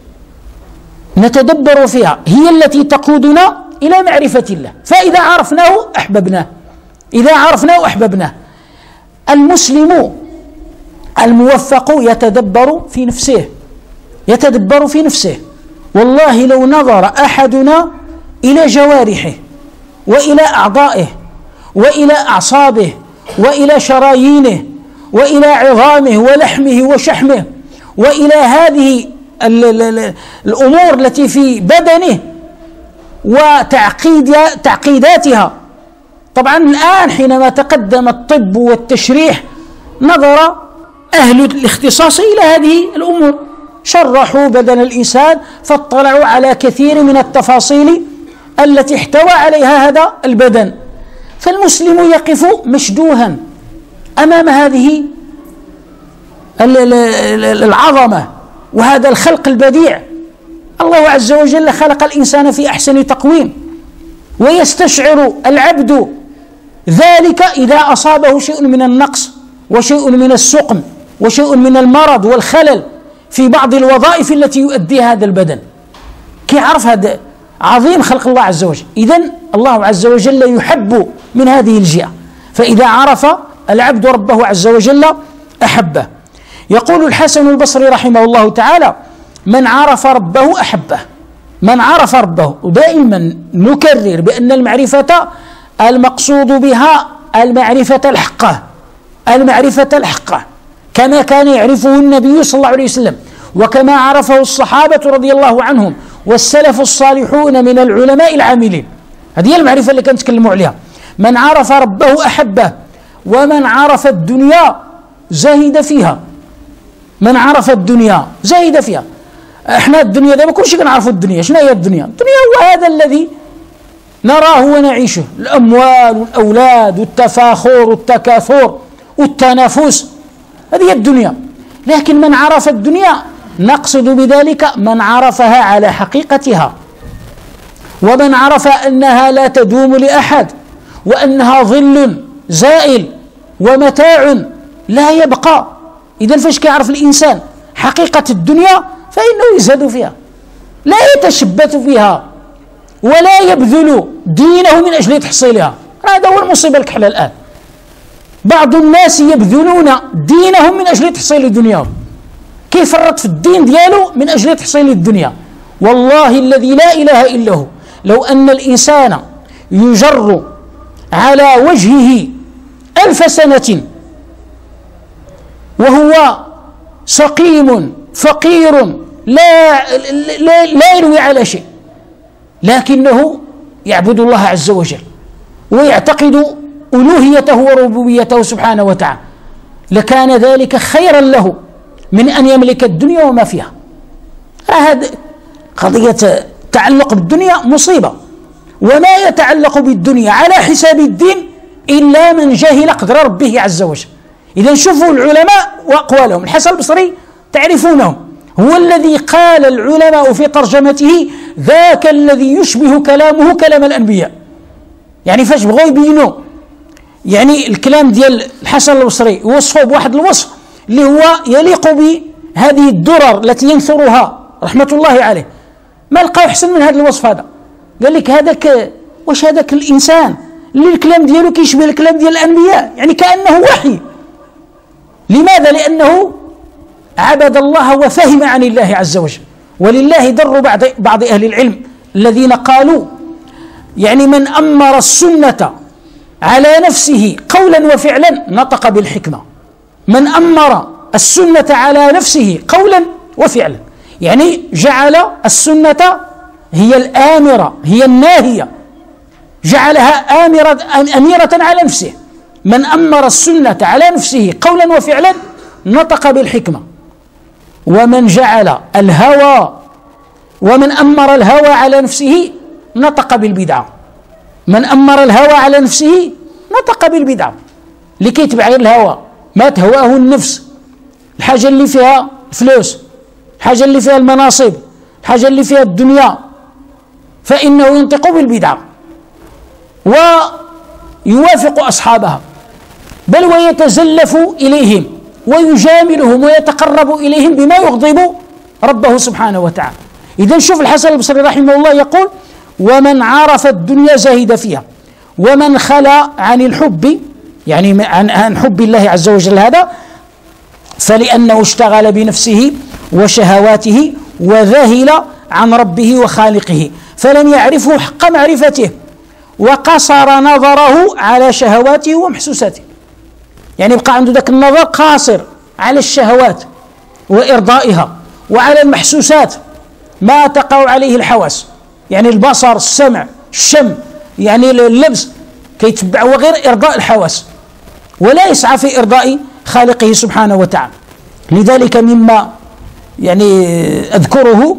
نتدبر فيها، هي التي تقودنا إلى معرفة الله. فإذا عرفناه أحببناه، إذا عرفناه أحببناه. المسلم الموفق يتدبر في نفسه، يتدبر في نفسه. والله لو نظر أحدنا إلى جوارحه وإلى أعضائه وإلى أعصابه وإلى شرايينه وإلى عظامه ولحمه وشحمه وإلى هذه الأمور التي في بدنه وتعقيداتها. طبعا الآن حينما تقدم الطب والتشريح نظر أهل الاختصاص إلى هذه الأمور، شرحوا بدن الإنسان فاطلعوا على كثير من التفاصيل التي احتوى عليها هذا البدن. فالمسلم يقف مشدوها أمام هذه العظمة وهذا الخلق البديع. الله عز وجل خلق الإنسان في أحسن تقويم، ويستشعر العبد ذلك إذا أصابه شيء من النقص وشيء من السقم وشيء من المرض والخلل في بعض الوظائف التي يؤديها هذا البدن. كيعرف هذا عظيم خلق الله عز وجل. إذن الله عز وجل يحب من هذه الجهة، فإذا عرف العبد ربه عز وجل أحبه. يقول الحسن البصري رحمه الله تعالى: من عرف ربه أحبه، من عرف ربه. ودائما نكرر بأن المعرفة المقصود بها المعرفة الحقة، المعرفة الحقة كما كان يعرفه النبي صلى الله عليه وسلم، وكما عرفه الصحابة رضي الله عنهم والسلف الصالحون من العلماء العاملين. هذه المعرفة اللي كنتكلموا عليها. من عرف ربه أحبه، ومن عرف الدنيا زهد فيها. من عرف الدنيا زهد فيها. احنا الدنيا دابا كلشي كنعرفوا الدنيا. شنو هي الدنيا؟ الدنيا هو هذا الذي نراه ونعيشه، الأموال والأولاد والتفاخر والتكاثر والتنافس، هذه هي الدنيا. لكن من عرف الدنيا نقصد بذلك من عرفها على حقيقتها، ومن عرف أنها لا تدوم لأحد، وأنها ظل زائل ومتاع لا يبقى. إذن فاش كيعرف الإنسان حقيقة الدنيا فإنه يزهد فيها، لا يتشبث فيها ولا يبذل دينه من أجل تحصيلها. هذا هو المصيبة الكحلة الآن. بعض الناس يبذلون دينهم من أجل تحصيل دنياهم، كيفرط في الدين دياله من أجل تحصيل الدنيا. والله الذي لا إله إلا هو، لو أن الإنسان يجر على وجهه 1000 سنة وهو سقيم فقير لا ينوي على شيء، لكنه يعبد الله عز وجل ويعتقد ألوهيته وربوبيته سبحانه وتعالى، لكان ذلك خيرا له من أن يملك الدنيا وما فيها. هذا قضية تعلق بالدنيا مصيبة، وما يتعلق بالدنيا على حساب الدين إلا من جهل قدر ربه عز وجل. إذا شوفوا العلماء وأقوالهم. الحسن البصري تعرفونهم، هو الذي قال العلماء في ترجمته ذاك الذي يشبه كلامه كلام الأنبياء. يعني فاش بغوا يبينوا يعني الكلام ديال الحسن البصري وصفه بواحد الوصف اللي هو يليق بهذه الدرر التي ينثرها رحمة الله عليه، ما لقاو أحسن من هذا الوصف هذا. قال لك هذاك واش هذاك الإنسان اللي الكلام ديالو كيشبه الكلام ديال الأنبياء، يعني كأنه وحي. لماذا؟ لأنه عبد الله وفهم عن الله عز وجل. ولله در بعض أهل العلم الذين قالوا يعني من أمر السنة على نفسه قولا وفعلا نطق بالحكمة. من أمر السنة على نفسه قولا وفعلا، يعني جعل السنة هي الآمرة هي الناهية، جعلها أميرة على نفسه. من أمر السنة على نفسه قولا وفعلا نطق بالحكمة. ومن جعل الهوى ومن أمر الهوى على نفسه نطق بالبدعة. من أمر الهوى على نفسه نطق بالبدعة، لكي يتبع غير الهوى، ما تهواه النفس، الحاجة اللي فيها فلوس، الحاجة اللي فيها المناصب، الحاجة اللي فيها الدنيا، فإنه ينطق بالبدعة ويوافق أصحابها، بل ويتزلف إليهم ويجاملهم ويتقرب إليهم بما يغضب ربه سبحانه وتعالى. إذن شوف الحسن البصري رحمه الله يقول: ومن عرف الدنيا زهد فيها، ومن خلا عن الحب، يعني عن حب الله عز وجل، هذا فلأنه اشتغل بنفسه وشهواته وذهل عن ربه وخالقه، فلم يعرفه حق معرفته، وقصر نظره على شهواته ومحسوساته. يعني يبقى عنده ذاك النظر قاصر على الشهوات وإرضائها وعلى المحسوسات، ما تقع عليه الحواس، يعني البصر، السمع، الشم، يعني اللبس، كيتبع وغير إرضاء الحواس، ولا يسعى في إرضاء خالقه سبحانه وتعالى. لذلك مما يعني أذكره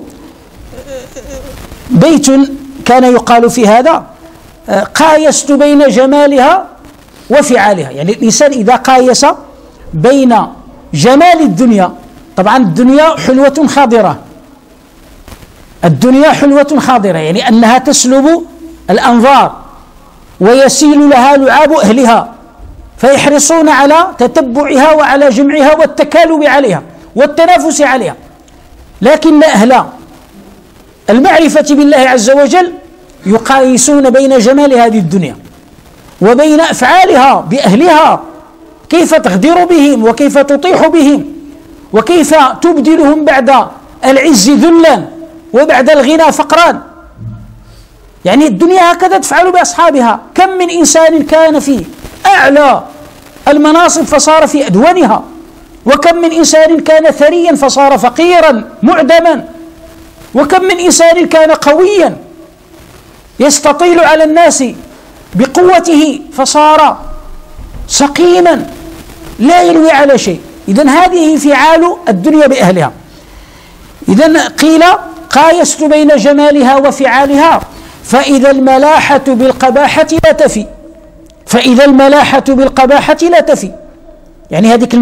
بيت كان يقال في هذا: قايست بين جمالها وفعالها. يعني الإنسان إذا قايس بين جمال الدنيا، طبعا الدنيا حلوة خاضرة، الدنيا حلوة خاضرة، يعني أنها تسلب الأنظار ويسيل لها لعاب أهلها، فيحرصون على تتبعها وعلى جمعها والتكالب عليها والتنافس عليها. لكن أهل المعرفة بالله عز وجل يقايسون بين جمال هذه الدنيا وبين أفعالها بأهلها، كيف تغدر بهم وكيف تطيح بهم وكيف تبدلهم بعد العز ذلا وبعد الغنى فقرا. يعني الدنيا هكذا تفعل بأصحابها. كم من إنسان كان في أعلى المناصب فصار في أدونها، وكم من إنسان كان ثريا فصار فقيرا معدما، وكم من إنسان كان قويا يستطيل على الناس بقوته فصار سقيما لا يلوي على شيء. إذن هذه فعال الدنيا بأهلها. إذن قيل: قايست بين جمالها وفعالها، فإذا الملاحة بالقباحة لا تفي. فإذا الملاحة بالقباحة لا تفي، يعني هذه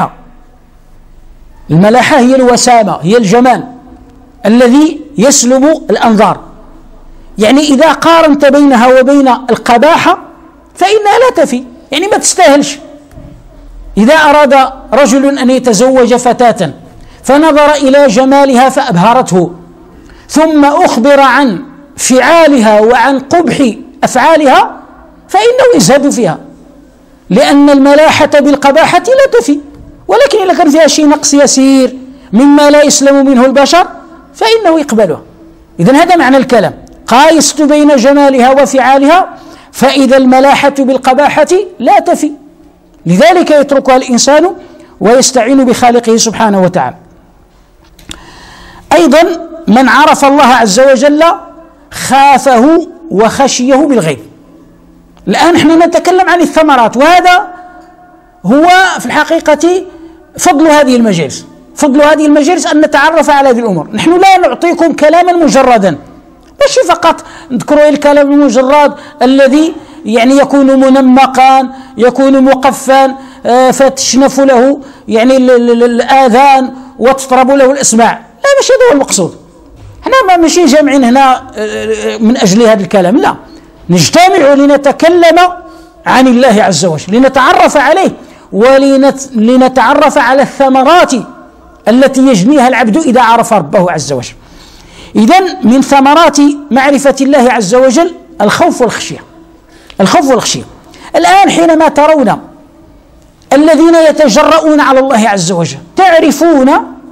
الملاحة هي الوسامة، هي الجمال الذي يسلب الأنظار. يعني إذا قارنت بينها وبين القباحة فإنها لا تفي، يعني ما تستاهلش. إذا أراد رجل أن يتزوج فتاة فنظر إلى جمالها فأبهرته، ثم أخبر عن فعالها وعن قبح أفعالها، فإنه يزهد فيها، لأن الملاحة بالقباحة لا تفي. ولكن إذا كان فيها شيء نقص يسير مما لا يسلم منه البشر فإنه يقبلها. إذن هذا معنى الكلام: قايست بين جمالها وفعالها، فإذا الملاحة بالقباحة لا تفي. لذلك يتركها الإنسان ويستعين بخالقه سبحانه وتعالى. أيضا من عرف الله عز وجل خافه وخشيه بالغيب. الآن نحن نتكلم عن الثمرات، وهذا هو في الحقيقة فضل هذه المجالس. فضل هذه المجالس أن نتعرف على هذه الأمور. نحن لا نعطيكم كلاما مجردا، ماشي فقط نذكروا الكلام المجرد الذي يعني يكون منمقا، يكون مقفا، فتشنف له يعني الآذان وتطرب له الأسماع. لا، مش هذا هو المقصود. احنا ماشي جامعين هنا من أجل هذا الكلام، لا، نجتمع لنتكلم عن الله عز وجل، لنتعرف عليه ولنتعرف على الثمرات التي يجنيها العبد إذا عرف ربه عز وجل. إذن من ثمرات معرفة الله عز وجل الخوف والخشية. الخوف والخشية. الآن حينما ترون الذين يتجرؤون على الله عز وجل تعرفون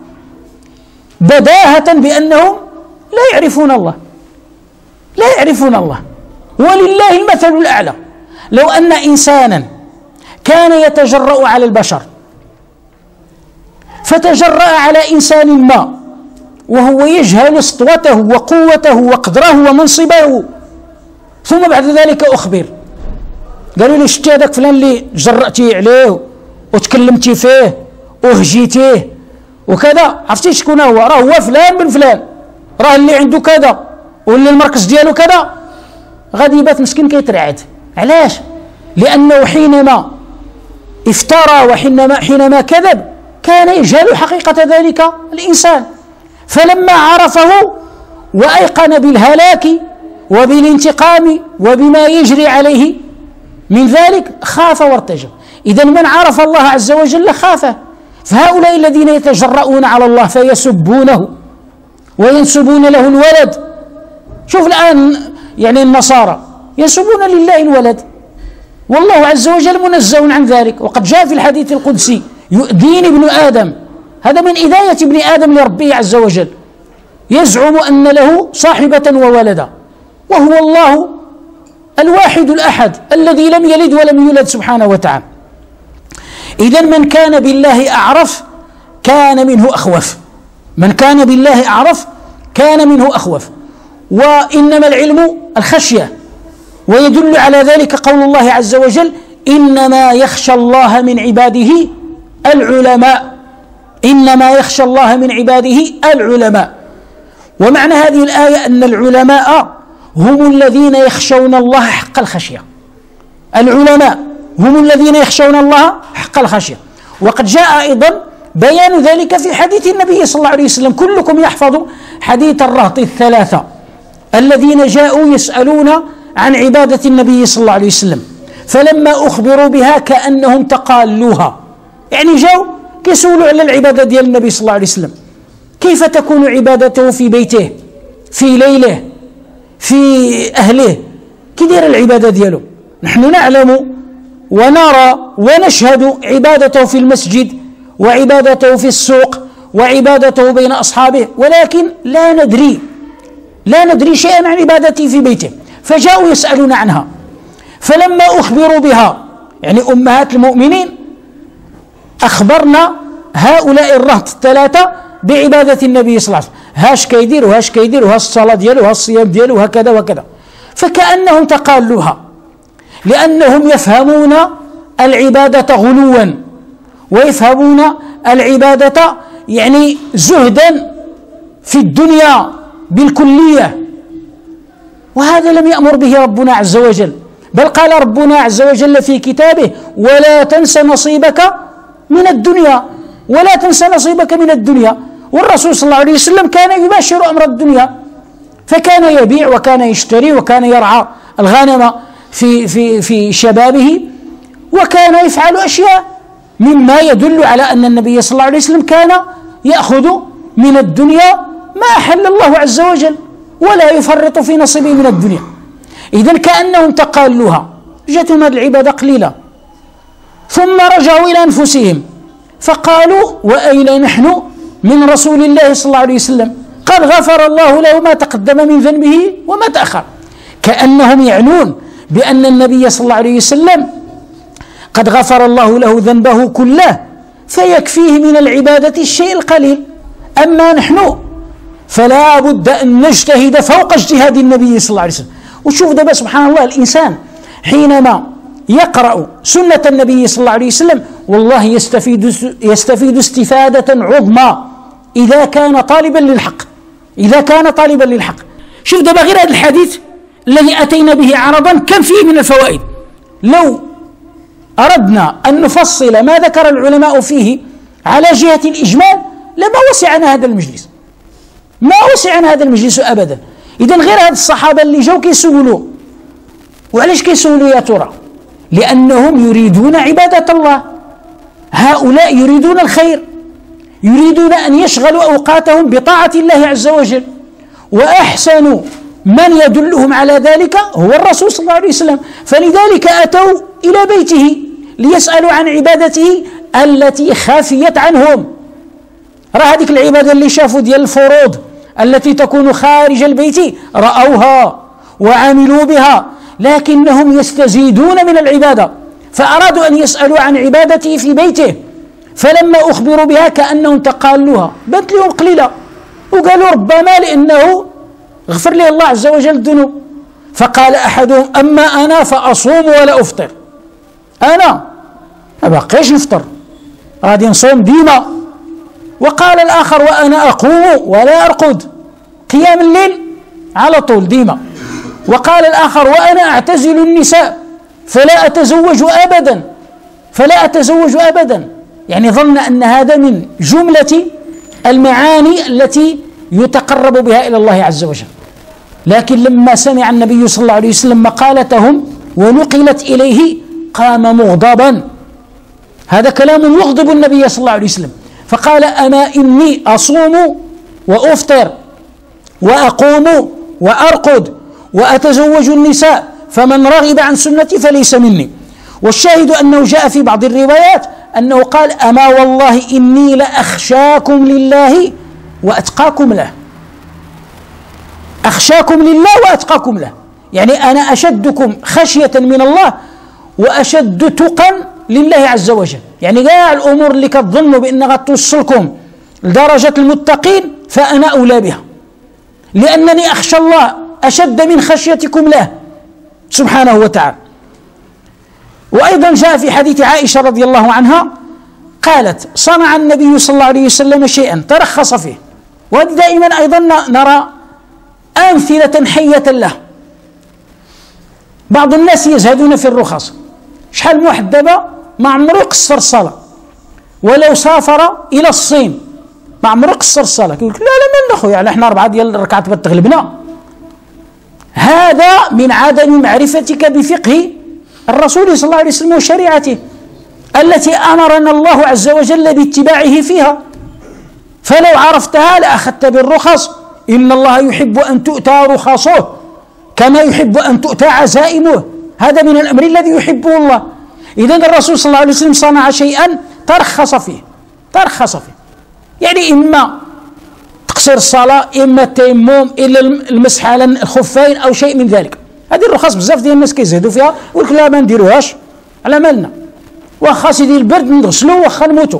بداهة بأنهم لا يعرفون الله، لا يعرفون الله، ولله المثل الأعلى. لو أن إنسانا كان يتجرأ على البشر فتجرأ على إنسان ما وهو يجهل سطوته وقوته وقدره ومنصبه، ثم بعد ذلك أخبر، قالوا لي شتي هذاك فلان اللي جرأتي عليه وتكلمتي فيه وهجيتيه وكذا، عرفتي شكون هو؟ راه هو فلان بن فلان، راه اللي عنده كذا واللي المركز ديالو كذا. غادي يبات مسكين كيترعد. علاش؟ لأنه حينما افترى وحينما كذب كان يجهل حقيقة ذلك الإنسان، فلما عرفه وأيقن بالهلاك وبالانتقام وبما يجري عليه من ذلك خاف وارتجى. إذن من عرف الله عز وجل خافه. فهؤلاء الذين يتجرؤون على الله فيسبونه وينسبون له الولد، شوف الآن يعني النصارى ينسبون لله الولد، والله عز وجل منزه عن ذلك. وقد جاء في الحديث القدسي يؤذيني ابن آدم، هذا من إذاية ابن آدم لربه عز وجل، يزعم أن له صاحبة وولدا، وهو الله الواحد الأحد الذي لم يلد ولم يولد سبحانه وتعالى. إذن من كان بالله أعرف كان منه أخوف، من كان بالله أعرف كان منه أخوف. وإنما العلم الخشية، ويدل على ذلك قول الله عز وجل إنما يخشى الله من عباده العلماء، إنما يخشى الله من عباده العلماء. ومعنى هذه الآية أن العلماء هم الذين يخشون الله حق الخشية، العلماء هم الذين يخشون الله حق الخشية. وقد جاء أيضا بيان ذلك في حديث النبي صلى الله عليه وسلم. كلكم يحفظ حديث الرهط الثلاثة الذين جاءوا يسألون عن عبادة النبي صلى الله عليه وسلم، فلما أخبروا بها كأنهم تقالوها، يعني جاءوا كيسولوا على العبادة ديال النبي صلى الله عليه وسلم، كيف تكون عبادته في بيته في ليله في أهله، كي داير العبادة ديالو. نحن نعلم ونرى ونشهد عبادته في المسجد وعبادته في السوق وعبادته بين أصحابه، ولكن لا ندري شيئا عن عبادته في بيته. فجاءوا يسألون عنها، فلما أخبروا بها يعني أمهات المؤمنين أخبرنا هؤلاء الرهط الثلاثة بعبادة النبي صلى الله عليه وسلم، هاش كيدير وهاش كيدير وها الصلاة ديالو وها الصيام ديالو وهكذا وكذا. فكأنهم تقالوها، لأنهم يفهمون العبادة غلوا ويفهمون العبادة يعني زهدا في الدنيا بالكلية، وهذا لم يأمر به ربنا عز وجل، بل قال ربنا عز وجل في كتابه ولا تنس نصيبك من الدنيا، ولا تنس نصيبك من الدنيا. والرسول صلى الله عليه وسلم كان يباشر أمر الدنيا، فكان يبيع وكان يشتري وكان يرعى الغنم في شبابه، وكان يفعل أشياء مما يدل على أن النبي صلى الله عليه وسلم كان يأخذ من الدنيا ما أحل الله عز وجل ولا يفرط في نصيبه من الدنيا. إذن كأنهم تقالوها، جاتهم هذه العبادة قليلة، ثم رجعوا إلى أنفسهم فقالوا وأين نحن من رسول الله صلى الله عليه وسلم، قد غفر الله له ما تقدم من ذنبه وما تأخر. كأنهم يعنون بأن النبي صلى الله عليه وسلم قد غفر الله له ذنبه كله فيكفيه من العبادة الشيء القليل، أما نحن فلا بد أن نجتهد فوق اجتهاد النبي صلى الله عليه وسلم. وشوف دابا سبحان الله الإنسان حينما يقرأ سنة النبي صلى الله عليه وسلم والله يستفيد استفادة عظمى إذا كان طالبا للحق، إذا كان طالبا للحق. شوف دابا غير هذا الحديث الذي أتينا به عرضا كم فيه من الفوائد. لو أردنا أن نفصل ما ذكر العلماء فيه على جهة الإجمال لما وسعنا هذا المجلس، ما وسعنا هذا المجلس أبدا. إذن غير هذا الصحابة اللي جاو كيسولوا، وعلاش كيسولوا يا ترى؟ لأنهم يريدون عبادة الله، هؤلاء يريدون الخير، يريدون أن يشغلوا أوقاتهم بطاعة الله عز وجل، وأحسن من يدلهم على ذلك هو الرسول صلى الله عليه وسلم. فلذلك أتوا إلى بيته ليسألوا عن عبادته التي خافيت عنهم. راه هذيك العبادة اللي شافوا ديال الفروض التي تكون خارج البيت رأوها وعملوا بها، لكنهم يستزيدون من العبادة، فأرادوا أن يسألوا عن عبادته في بيته، فلما أخبروا بها كأنهم تقالوها، بنت لهم قليلة، وقالوا ربما لأنه غفر لي الله عز وجل الذنوب. فقال أحدهم أما أنا فأصوم ولا أفطر، أنا ما بقيش نفطر غادي نصوم ديما. وقال الآخر وأنا أقوم ولا أرقد، قيام الليل على طول ديما. وقال الآخر وأنا أعتزل النساء فلا أتزوج أبدا، فلا أتزوج أبدا، يعني ظن أن هذا من جملة المعاني التي يتقرب بها إلى الله عز وجل. لكن لما سمع النبي صلى الله عليه وسلم مقالتهم ونقلت إليه قام مغضبا، هذا كلام يغضب النبي صلى الله عليه وسلم، فقال أما إني أصوم وأفطر وأقوم وأرقد وأتزوج النساء فمن رغب عن سنتي فليس مني. والشاهد أنه جاء في بعض الروايات أنه قال أما والله إني لأخشاكم لله وأتقاكم له، أخشاكم لله وأتقاكم له، يعني أنا أشدكم خشية من الله وأشد تقا لله عز وجل. يعني كاع الأمور اللي كتظنوا بأنها غتوصلكم لدرجة المتقين فأنا أولى بها، لأنني أخشى الله أشد من خشيتكم له سبحانه وتعالى. وأيضا جاء في حديث عائشة رضي الله عنها قالت صنع النبي صلى الله عليه وسلم شيئا ترخص فيه، ودائما أيضا نرى أمثلة حية له. بعض الناس يزهدون في الرخص، شحال من واحد دابا ما عمرو يقصر الصلاة، ولو سافر إلى الصين ما عمرو يقصر الصلاة، يقول لك لا لا من أخويا يعني احنا 4 ديال الركعات بتغلبنا. هذا من عدم معرفتك بفقه الرسول صلى الله عليه وسلم وشريعته التي أمرنا الله عز وجل باتباعه فيها. فلو عرفتها لأخذت بالرخص، إن الله يحب أن تؤتى رخصه كما يحب أن تؤتى عزائمه، هذا من الأمر الذي يحبه الله. إذن الرسول صلى الله عليه وسلم صنع شيئا ترخص فيه، ترخص فيه، يعني إما تقصير الصلاة، إما التيمم، إلا المسح على الخفين أو شيء من ذلك. هذه الرخص بزاف ديال الناس كيزهدوا فيها ويقول لك لا ما نديروهاش على مالنا، واخا سيدي البرد نغسلو واخا نموتوا.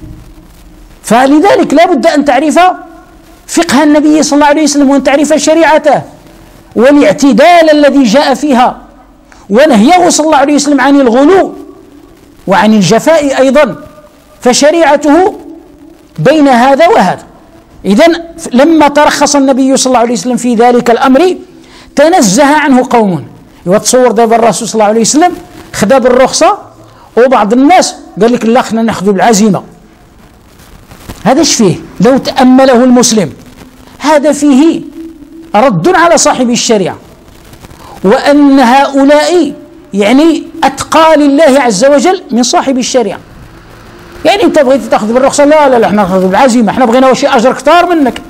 فلذلك لا بد أن تعرف فقه النبي صلى الله عليه وسلم وأن تعرف شريعته والاعتدال الذي جاء فيها، ونهيه صلى الله عليه وسلم عن الغلو وعن الجفاء أيضا، فشريعته بين هذا وهذا. إذن لما ترخص النبي صلى الله عليه وسلم في ذلك الأمر تنزه عنه قوم. وتصور دابا الرسول صلى الله عليه وسلم خدا بالرخصة، وبعض الناس قال لك لا خلينا ناخذ بالعزيمة. هذا ايش فيه؟ لو تأمله المسلم هذا فيه رد على صاحب الشريعة، وأن هؤلاء يعني أتقى لله عز وجل من صاحب الشريعة. يعني أنت بغيت تأخذ بالرخصة، لا لا لا احنا ناخذ بالعزيمة، احنا بغينا شي أجر كثار منك.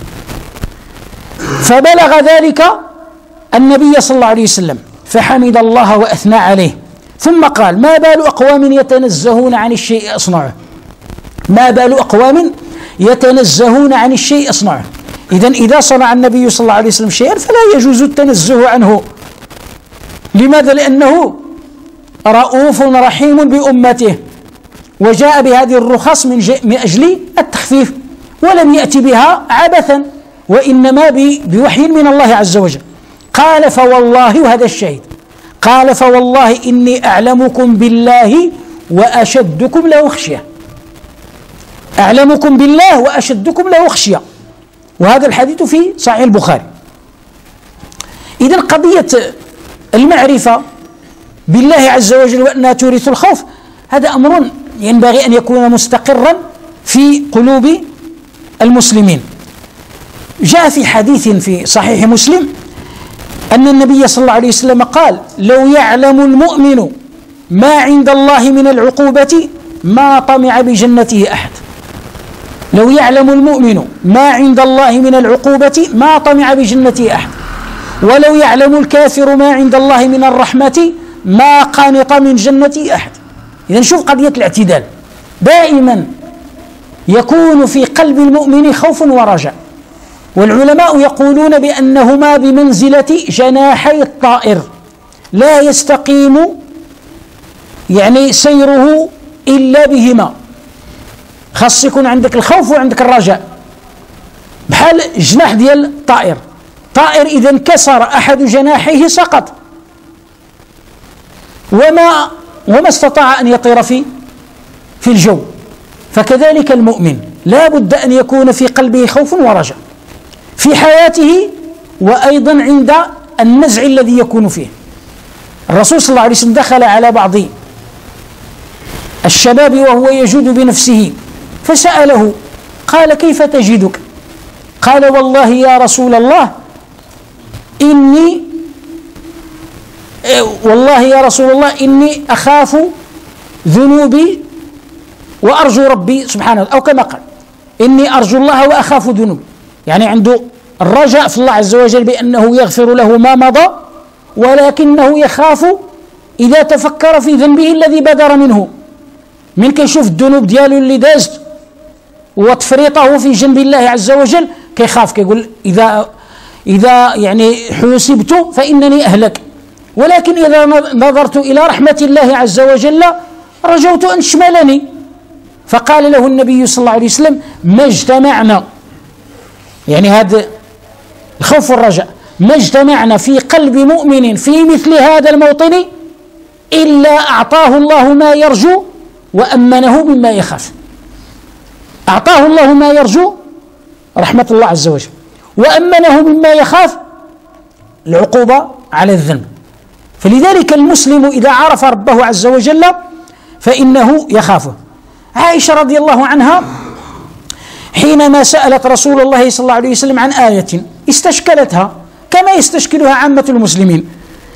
فبلغ ذلك النبي صلى الله عليه وسلم فحمد الله وأثنى عليه، ثم قال ما بال أقوام يتنزهون عن الشيء أصنعه، ما بال أقوام يتنزهون عن الشيء أصنعه. إذن إذا صنع النبي صلى الله عليه وسلم شيئا فلا يجوز التنزه عنه. لماذا؟ لأنه رؤوف رحيم بأمته، وجاء بهذه الرخص من أجل التخفيف، ولم يأتي بها عبثا وإنما بوحي من الله عز وجل. قال فوالله، وهذا الشاهد، قال فوالله إني أعلمكم بالله وأشدكم له خشية. أعلمكم بالله وأشدكم له خشية، وهذا الحديث في صحيح البخاري. إذن قضية المعرفة بالله عز وجل وأنها تورث الخوف، هذا أمر ينبغي أن يكون مستقرا في قلوب المسلمين. جاء في حديث في صحيح مسلم أن النبي صلى الله عليه وسلم قال: لو يعلم المؤمن ما عند الله من العقوبة ما طمع بجنته أحد. لو يعلم المؤمن ما عند الله من العقوبة ما طمع بجنته أحد، ولو يعلم الكافر ما عند الله من الرحمة ما قنط من جنته أحد. إذن شوف قضية الاعتدال، دائما يكون في قلب المؤمن خوف ورجاء، والعلماء يقولون بأنهما بمنزلة جناحي الطائر، لا يستقيم يعني سيره إلا بهما. خاص يكون عندك الخوف وعندك الرجاء، بحال جناح ديال الطائر. طائر إذا انكسر أحد جناحيه سقط، وما استطاع أن يطير في الجو. فكذلك المؤمن لا بد أن يكون في قلبه خوف ورجاء في حياته، وأيضا عند النزع الذي يكون فيه. الرسول صلى الله عليه وسلم دخل على بعض الشباب وهو يجود بنفسه فسأله، قال: كيف تجدك؟ قال: والله يا رسول الله إني أخاف ذنوبي وأرجو ربي سبحانه، أو كما قال: إني أرجو الله وأخاف ذنوبي. يعني عنده الرجاء في الله عز وجل بأنه يغفر له ما مضى، ولكنه يخاف إذا تفكر في ذنبه الذي بدر منه، من كيشوف الذنوب ديالو اللي دازت وتفريطه في جنب الله عز وجل، كيخاف، كيقول إذا يعني حوسبت فإنني أهلك، ولكن إذا نظرت إلى رحمة الله عز وجل رجوت أن تشملني. فقال له النبي صلى الله عليه وسلم: ما اجتمعنا، يعني هذا الخوف والرجاء، ما اجتمعنا في قلب مؤمن في مثل هذا الموطن إلا أعطاه الله ما يرجو وأمنه مما يخاف. أعطاه الله ما يرجو، رحمة الله عز وجل، وأمنه مما يخاف، العقوبة على الذنب. فلذلك المسلم إذا عرف ربه عز وجل فإنه يخافه. عائشة رضي الله عنها حينما سألت رسول الله صلى الله عليه وسلم عن آية استشكلتها كما يستشكلها عامة المسلمين: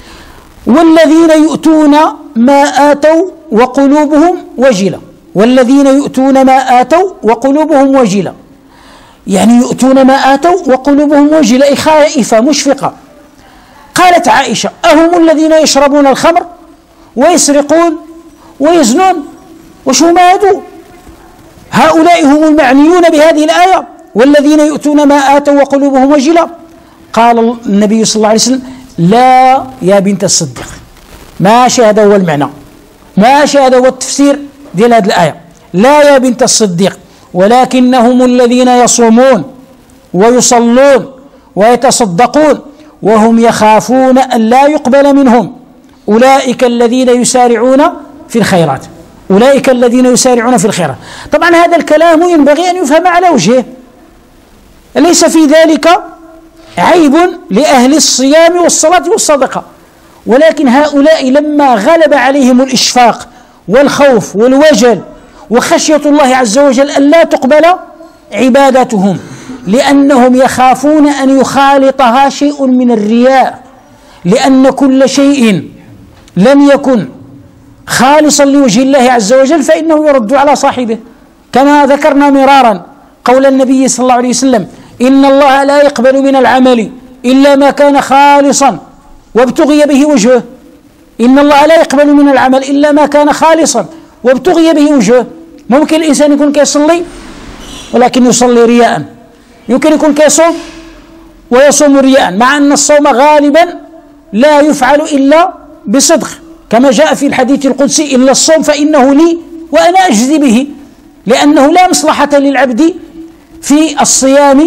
والذين يؤتون ما آتوا وقلوبهم وجلة. والذين يؤتون ما آتوا وقلوبهم وجلة، يعني يؤتون ما آتوا وقلوبهم وجلة، خائفة مشفقة. قالت عائشة: أهم الذين يشربون الخمر ويسرقون ويزنون؟ وشو ما هادو؟ هؤلاء هم المعنيون بهذه الآية، والذين يؤتون ما آتوا وقلوبهم وجلة. قال النبي صلى الله عليه وسلم: لا يا بنت الصديق، ماشي هذا هو المعنى، ماشي هذا هو التفسير ديال هذه الآية. لا يا بنت الصديق، ولكنهم الذين يصومون ويصلون ويتصدقون وهم يخافون أن لا يقبل منهم، أولئك الذين يسارعون في الخيرات. أولئك الذين يسارعون في الخيرات. طبعا هذا الكلام ينبغي أن يفهم على وجهه، ليس في ذلك عيب لأهل الصيام والصلاة والصدقة، ولكن هؤلاء لما غلب عليهم الإشفاق والخوف والوجل وخشية الله عز وجل أن لا تقبل عبادتهم، لأنهم يخافون أن يخالطها شيء من الرياء، لأن كل شيء لم يكن خالصا لوجه الله عز وجل فإنه يرد على صاحبه، كما ذكرنا مرارا قول النبي صلى الله عليه وسلم: إن الله لا يقبل من العمل إلا ما كان خالصا وابتغي به وجهه. إن الله لا يقبل من العمل إلا ما كان خالصا وابتغي به وجهه. ممكن الإنسان يكون كيصلي ولكن يصلي رياء، يمكن يكون كيصوم ويصوم رياء، مع أن الصوم غالبا لا يفعل إلا بصدق، كما جاء في الحديث القدسي: إلا الصوم فإنه لي وأنا أجزي به، لأنه لا مصلحة للعبد في الصيام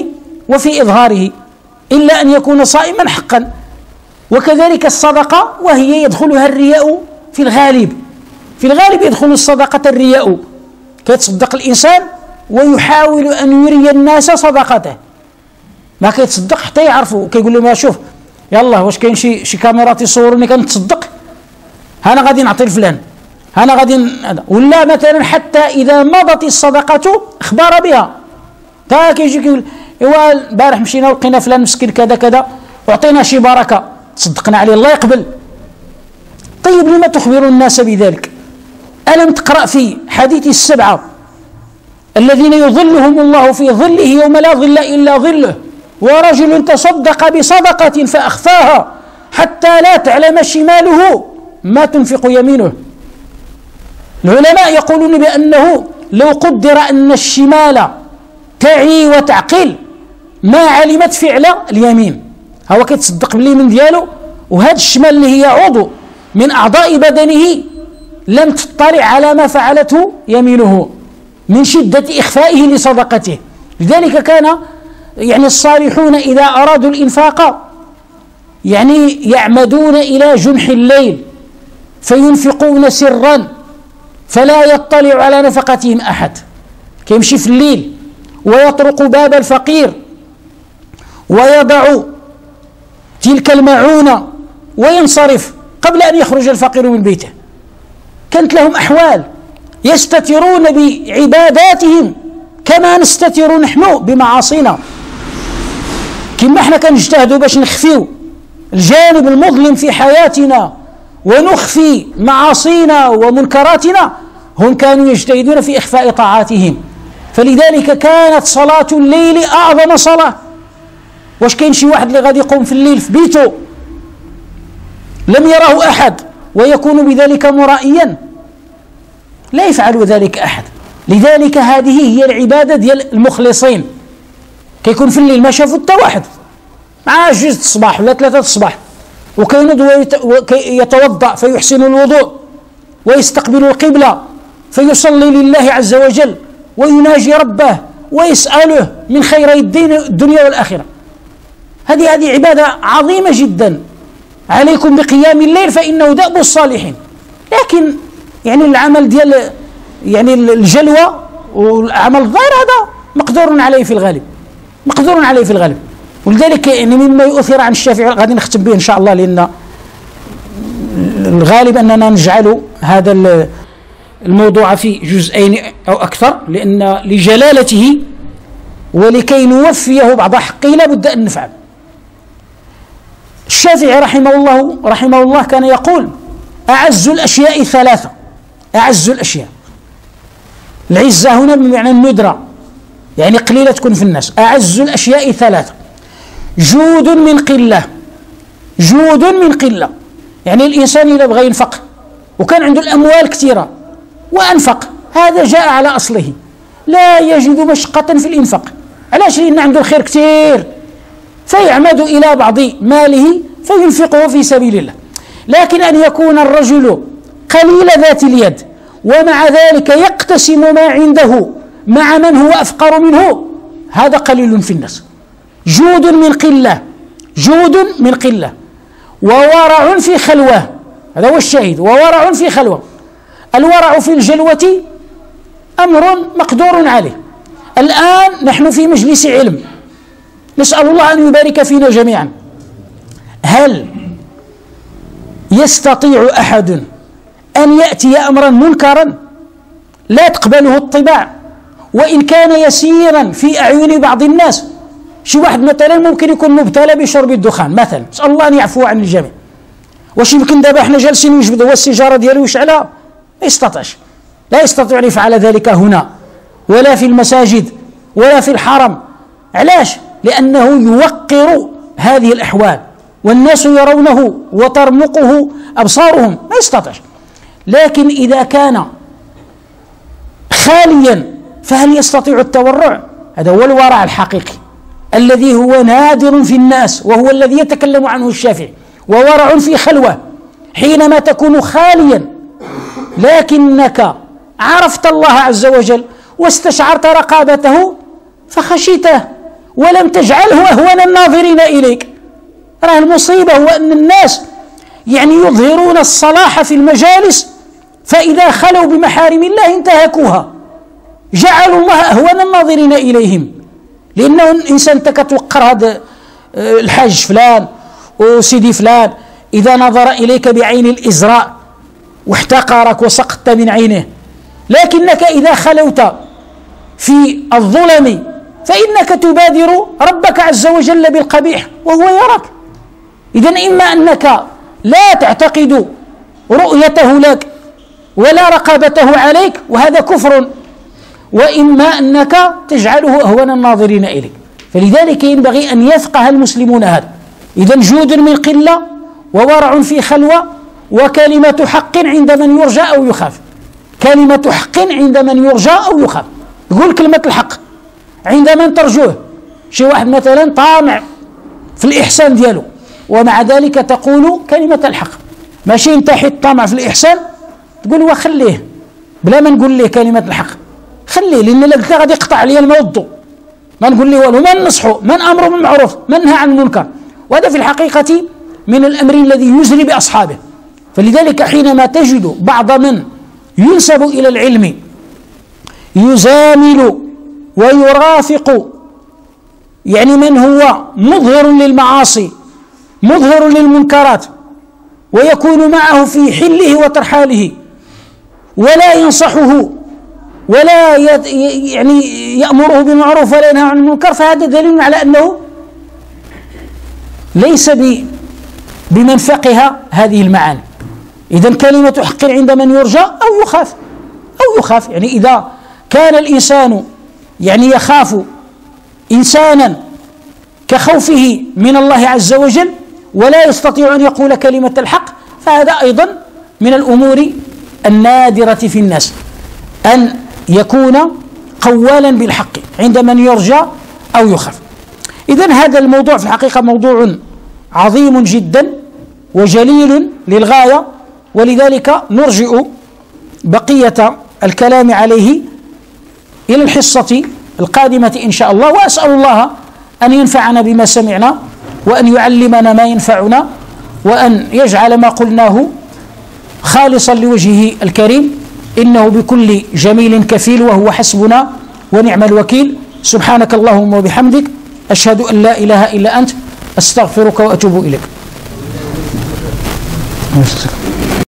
وفي إظهاره إلا أن يكون صائما حقا. وكذلك الصدقة، وهي يدخلها الرياء في الغالب. في الغالب يدخل الصدقة الرياء، كيتصدق الإنسان ويحاول أن يري الناس صدقته، ما كيتصدق حتى يعرفوا، كيقول لهم شوف يلا واش كاين شي كاميرات يصوروني كنتصدق، أنا غادي نعطي لفلان، أنا غادي ولا مثلا حتى إذا مضت الصدقة أخبار بها، تا كيجي كيقول إيوا البارح مشينا ولقينا فلان مسكين كذا كذا وعطينا شي بركة تصدقنا عليه الله يقبل. طيب لما تخبر الناس بذلك؟ ألم تقرأ في حديث السبعة الذين يظلهم الله في ظله يوم لا ظل إلا ظله، ورجل تصدق بصدقة فأخفاها حتى لا تعلم شماله ما تنفق يمينه. العلماء يقولون بأنه لو قدر أن الشمال تعي وتعقل ما علمت فعل اليمين، هو كيتصدق باليمين ديالو وهذا الشمال اللي هي عضو من أعضاء بدنه لم تطلع على ما فعلته يمينه من شدة إخفائه لصدقته. لذلك كان الصالحون إذا أرادوا الإنفاق يعمدون إلى جنح الليل فينفقون سرا فلا يطلع على نفقتهم أحد، كيمشي في الليل ويطرق باب الفقير ويضع تلك المعونة وينصرف قبل أن يخرج الفقير من بيته. كانت لهم أحوال يستترون بعباداتهم كما نستتر نحن بمعاصينا، كما احنا كنجتهدوا باش نخفيو الجانب المظلم في حياتنا ونخفي معاصينا ومنكراتنا، هم كانوا يجتهدون في إخفاء طاعاتهم. فلذلك كانت صلاة الليل أعظم صلاة. واش كاين شي واحد اللي غادي يقوم في الليل في بيته لم يره أحد ويكون بذلك مرائيا؟ لا يفعل ذلك أحد. لذلك هذه هي العبادة ديال المخلصين، كيكون في الليل ما شافوا حتى واحد مع جوج الصباح ولا 3 الصباح، وكينوض يتوضأ فيحسن الوضوء ويستقبل القبلة فيصلي لله عز وجل ويناجي ربه ويسأله من خيري الدنيا والآخرة. هذه عبادة عظيمة جدا. عليكم بقيام الليل فإنه دأب الصالحين. لكن العمل ديال الجلوة والعمل الظاهر هذا مقدور عليه في الغالب، مقدور عليه في الغالب. ولذلك مما يؤثر عن الشافعي غادي نختم به إن شاء الله، لأن الغالب أننا نجعل هذا الموضوع في جزئين أو أكثر، لأن لجلالته ولكي نوفيه بعض حقه لا بد أن نفعل. الشافعي رحمه الله كان يقول: أعز الأشياء 3. أعز الأشياء، العزة هنا بمعنى الندرة، قليلة تكون في الناس. أعز الأشياء 3: جود من قلة. جود من قلة الإنسان إذا بغى ينفق وكان عنده الأموال كثيرة وأنفق، هذا جاء على أصله، لا يجد مشقة في الإنفاق. علاش؟ لأن عنده الخير كثير فيعمد إلى بعض ماله فينفقه في سبيل الله. لكن أن يكون الرجل قليل ذات اليد ومع ذلك يقتسم ما عنده مع من هو أفقر منه، هذا قليل في الناس. جود من قلة، جود من قلة، وورع في خلوة، هذا هو الشاهد، وورع في خلوة. الورع في الجلوة أمر مقدور عليه. الآن نحن في مجلس علم، نسأل الله أن يبارك فينا جميعا. هل يستطيع أحد أن يأتي أمرا منكرا لا تقبله الطباع وإن كان يسيرا في أعين بعض الناس؟ شي واحد مثلا ممكن يكون مبتلى بشرب الدخان مثلا، نسأل الله أن يعفو عن الجميع. واش يمكن دابا احنا جالسين يجبد هو السيجارة ديالو ويشعلها؟ ما يستطيعش، لا يستطيع أن يفعل ذلك هنا ولا في المساجد ولا في الحرم. علاش؟ لأنه يوقر هذه الأحوال والناس يرونه وترمقه أبصارهم، ما يستطيعش. لكن إذا كان خاليا فهل يستطيع التورع؟ هذا هو الورع الحقيقي الذي هو نادر في الناس، وهو الذي يتكلم عنه الشافعي. وورع في خلوة، حينما تكون خاليا لكنك عرفت الله عز وجل واستشعرت رقابته فخشيته ولم تجعله أهون الناظرين إليك. راه المصيبة هو أن الناس يعني يظهرون الصلاح في المجالس، فإذا خلوا بمحارم الله انتهكوها، جعلوا الله أهون الناظرين إليهم. لأنه الإنسان أنت كتوقر هذا الحاج فلان وسيدي فلان، إذا نظر إليك بعين الإزراء واحتقرك وسقطت من عينه، لكنك إذا خلوت في الظلم فإنك تبادر ربك عز وجل بالقبيح وهو يراك. إذن إما أنك لا تعتقد رؤيته لك ولا رقابته عليك وهذا كفر، وإما أنك تجعله أهون الناظرين إليك. فلذلك ينبغي أن يفقه المسلمون هذا. إذن جود من قلة وورع في خلوة وكلمة حق عند من يرجى أو يخاف. كلمة حق عند من يرجى أو يخاف. يقول كلمة الحق عند من ترجوه. شي واحد مثلا طامع في الإحسان دياله ومع ذلك تقول كلمة الحق، ماشي انت حيت طامع في الإحسان تقول وخليه بلا ما نقول له كلمة الحق، خليه، لأن لك غادي يقطع عليا الموضوع، ما نقول له والو، ما ننصحه، ما نأمره بالمعروف، ما ننهى عن المنكر. وهذا في الحقيقة من الأمر الذي يجري بأصحابه. فلذلك حينما تجد بعض من ينسب إلى العلم يزامل ويرافق يعني من هو مظهر للمعاصي مظهر للمنكرات ويكون معه في حله وترحاله ولا ينصحه ولا يعني يأمره بالمعروف ولا ينهى عن المنكر، فهذا دليل على أنه ليس بمن فقه هذه المعاني. إذن كلمة حق عند من يرجى أو يخاف يعني إذا كان الإنسان يعني يخاف إنسانا كخوفه من الله عز وجل ولا يستطيع أن يقول كلمة الحق، فهذا أيضا من الأمور النادرة في الناس أن يكون قوالا بالحق عند من يرجى أو يخاف. إذن هذا الموضوع في الحقيقة موضوع عظيم جدا وجليل للغاية، ولذلك نرجئ بقية الكلام عليه إلى الحصة القادمة إن شاء الله. وأسأل الله أن ينفعنا بما سمعنا وأن يعلمنا ما ينفعنا وأن يجعل ما قلناه خالصا لوجهه الكريم، إنه بكل جميل كفيل وهو حسبنا ونعم الوكيل. سبحانك اللهم وبحمدك، أشهد أن لا إله إلا أنت، أستغفرك وأتوب إليك.